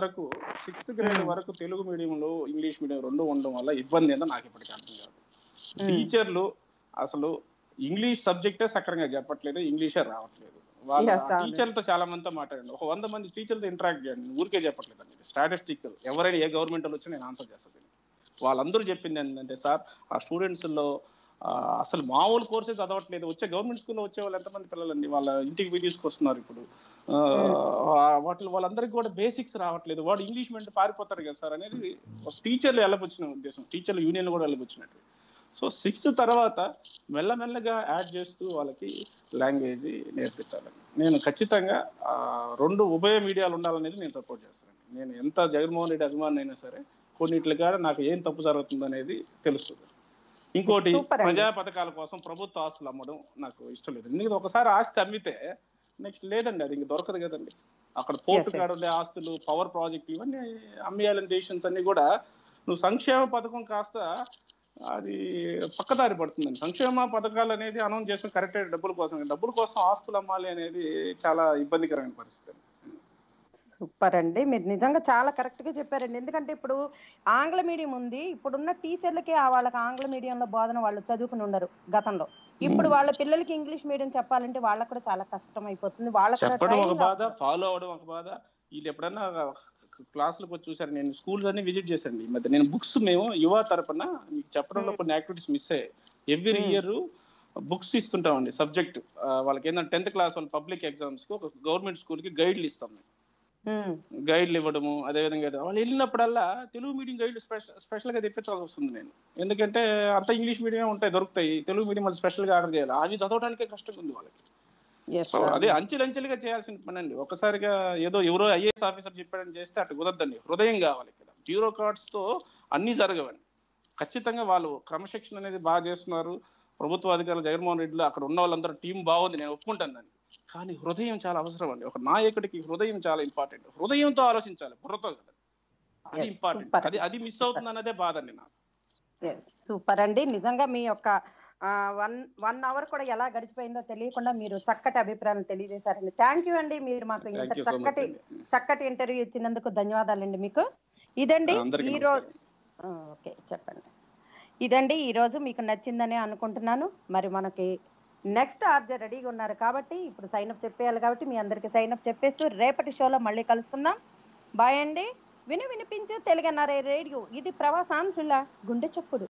వరకు తెలుగు మీడియంలో ఇంగ్లీష్ మీడియం రెండు ఉండడం వల్ల ఇబ్బంది ఏందో నాకు ఇప్పటికీ అర్థం కాదు. టీచర్లు అసలు ఇంగ్లీష్ సబ్జెక్టే సక్రంగా చెప్పట్లేదు, ఇంగ్లీషే రావట్లేదు. వాళ్ళ టీచర్లతో చాలా మందితో మాట్లాడండి, ఒక 100 మంది టీచర్లతో ఇంటరాక్ట్ చేయండి, ఊరికే చెప్పట్లేదు అండి. స్టాటిస్టికల్ ఎవరైనా ఏ గవర్నమెంట్ వాళ్ళు వచ్చి నేను ఆన్సర్ చేస్తాను. వాళ్ళందరూ చెప్పింది ఏంటంటే, సార్ ఆ స్టూడెంట్స్లో అసలు మామూలు కోర్సెస్ చదవట్లేదు, వచ్చే గవర్నమెంట్ స్కూల్లో వచ్చే వాళ్ళు ఎంతమంది పిల్లలండి, వాళ్ళ ఇంటికి పోయి తీసుకొస్తున్నారు. ఇప్పుడు వాళ్ళందరికీ కూడా బేసిక్స్ రావట్లేదు, వాడు ఇంగ్లీష్ మీడియం పారిపోతారు కదా సార్ అనేది టీచర్లు వెళ్ళబుచ్చిన ఉద్దేశం, టీచర్లు యూనియన్ కూడా వెళ్ళబుచ్చినట్టు. సో 6th తర్వాత మెల్లమెల్లగా యాడ్ చేస్తూ వాళ్ళకి లాంగ్వేజ్ నేర్పించాలని నేను ఖచ్చితంగా 2 ఉభయ మీడియాలు ఉండాలనేది నేను సపోర్ట్ చేస్తాను. నేను ఎంత జగన్మోహన్ రెడ్డి అభిమాని అయినా సరే కొన్నిట్ల కాడ నాకు ఏం తప్పు జరుగుతుంది అనేది తెలుస్తుంది. ఇంకోటి, ప్రజా పథకాల కోసం ప్రభుత్వ ఆస్తులు అమ్మడం నాకు ఇష్టం లేదు. ఎందుకంటే ఒకసారి ఆస్తి అమ్మితే నెక్స్ట్ లేదండి, అది ఇంక దొరకదు కదండి. అక్కడ పోర్టు కాడ ఉండే ఆస్తులు, పవర్ ప్రాజెక్ట్, ఇవన్నీ అమ్మేయాలని డెసిషన్స్ అన్ని కూడా నువ్వు సంక్షేమ పథకం కాస్త అది పక్కదారి పడుతుందండి. సంక్షేమ పథకాలు అనేది అనౌన్స్ చేసిన కరెక్ట్ డబ్బుల కోసం ఆస్తులు అమ్మాలి అనేది చాలా ఇబ్బందికరమైన పరిస్థితి. సూపర్ అండి, మీరు నిజంగా చాలా కరెక్ట్ గా చెప్పారండి. ఎందుకంటే ఇప్పుడు ఆంగ్ల మీడియం ఉంది, ఇప్పుడున్న టీచర్లకి వాళ్ళకి ఆంగ్ల మీడియంలో బోధన వాళ్ళు చదువుకుని ఉండరు గతంలో. ఇప్పుడు వాళ్ళ పిల్లలకి ఇంగ్లీష్ మీడియం చెప్పాలంటే వాళ్ళకి కూడా చాలా కష్టం అయిపోతుంది. చెప్పడం ఒక బాధ, ఫాలో అవడం ఒక బాధ. వీళ్ళు ఎప్పుడన్నా క్లాసులకు వచ్చి చూసారు, నేను స్కూల్స్ అన్ని విజిట్ చేశాను ఈ మధ్య. నేను బుక్స్ మేము యువ తరపున మీకు చెప్పడంలో కొన్ని యాక్టివిటీస్ మిస్ అయ్యాయి. ఎవ్రీ ఇయర్ బుక్స్ ఇస్తుంటామండి, సబ్జెక్ట్ వాళ్ళకి ఏంటంటే 10th క్లాస్ వాళ్ళు పబ్లిక్ ఎగ్జామ్స్ కి ఒక గవర్నమెంట్ స్కూల్ కి గైడ్లు ఇస్తాం. గైడ్లు ఇవ్వడము, అదేవిధంగా వాళ్ళు వెళ్ళినప్పుడల్లా తెలుగు మీడియం గైడ్లు స్పెషల్ గా తెప్పించాల్సి వస్తుంది నేను. ఎందుకంటే అంత ఇంగ్లీష్ మీడియం ఉంటాయి, దొరుకుతాయి, తెలుగు మీడియం వాళ్ళు స్పెషల్ గా ఆర్డర్ చేయాలి. అవి చదవడానికే కష్టంగా ఉంది వాళ్ళకి. సో అదే అంచెలంచెలుగా చేయాల్సిన పని అండి. ఒకసారిగా ఏదో ఎవరో ఐఏఎస్ ఆఫీసర్ చెప్పాడని చేస్తే అటు కుదరదండి. హృదయం కావాలి ఇక్కడ. బ్యూరోక్రాట్స్ తో అన్ని జరగవండి. ఖచ్చితంగా వాళ్ళు క్రమశిక్షణ అనేది బాగా చేస్తున్నారు. ప్రభుత్వ అధికారులు జగన్మోహన్ రెడ్డిలో అక్కడ ఉన్న వాళ్ళందరూ టీం బాగుంది, నేను ఒప్పుకుంటాను దాన్ని. కానీ హృదయం చాలా అవసరం అండి. ఒక నాయకుడికి హృదయం చాలా ఇంపార్టెంట్. హృదయంతో ఆలోచించాలి, బుర్రతో కదా. అది ఇంపార్టెంట్. అది మిస్ అవుతుంది అన్నదే బాధ అండి నాకు. సూపర్ అండి, నిజంగా మీ యొక్క 1 అవర్ కూడా ఎలా గడిచిపోయిందో తెలియకుండా మీరు చక్కటి అభిప్రాయం తెలియజేశారండి. థ్యాంక్ యూ అండి, మీరు మాకు ఇంత చక్కటి ఇంటర్వ్యూ ఇచ్చినందుకు ధన్యవాదాలండి మీకు. ఇదండి ఈ రోజు. ఓకే చెప్పండి. ఇదండి ఈ రోజు మీకు నచ్చిందని అనుకుంటున్నాను. మరి మనకి నెక్స్ట్ ఆర్జే రెడీగా ఉన్నారు కాబట్టి ఇప్పుడు సైన్ అప్ చెప్పేయాలి కాబట్టి మీ అందరికి సైన్ అప్ చెప్పేస్తూ రేపటి షోలో మళ్ళీ కలుసుకుందాం. బాయ్ అండి. వినిపించు తెలుగు NRI రేడియో, ఇది ప్రవాసాంధ్రుల గుండె చప్పుడు.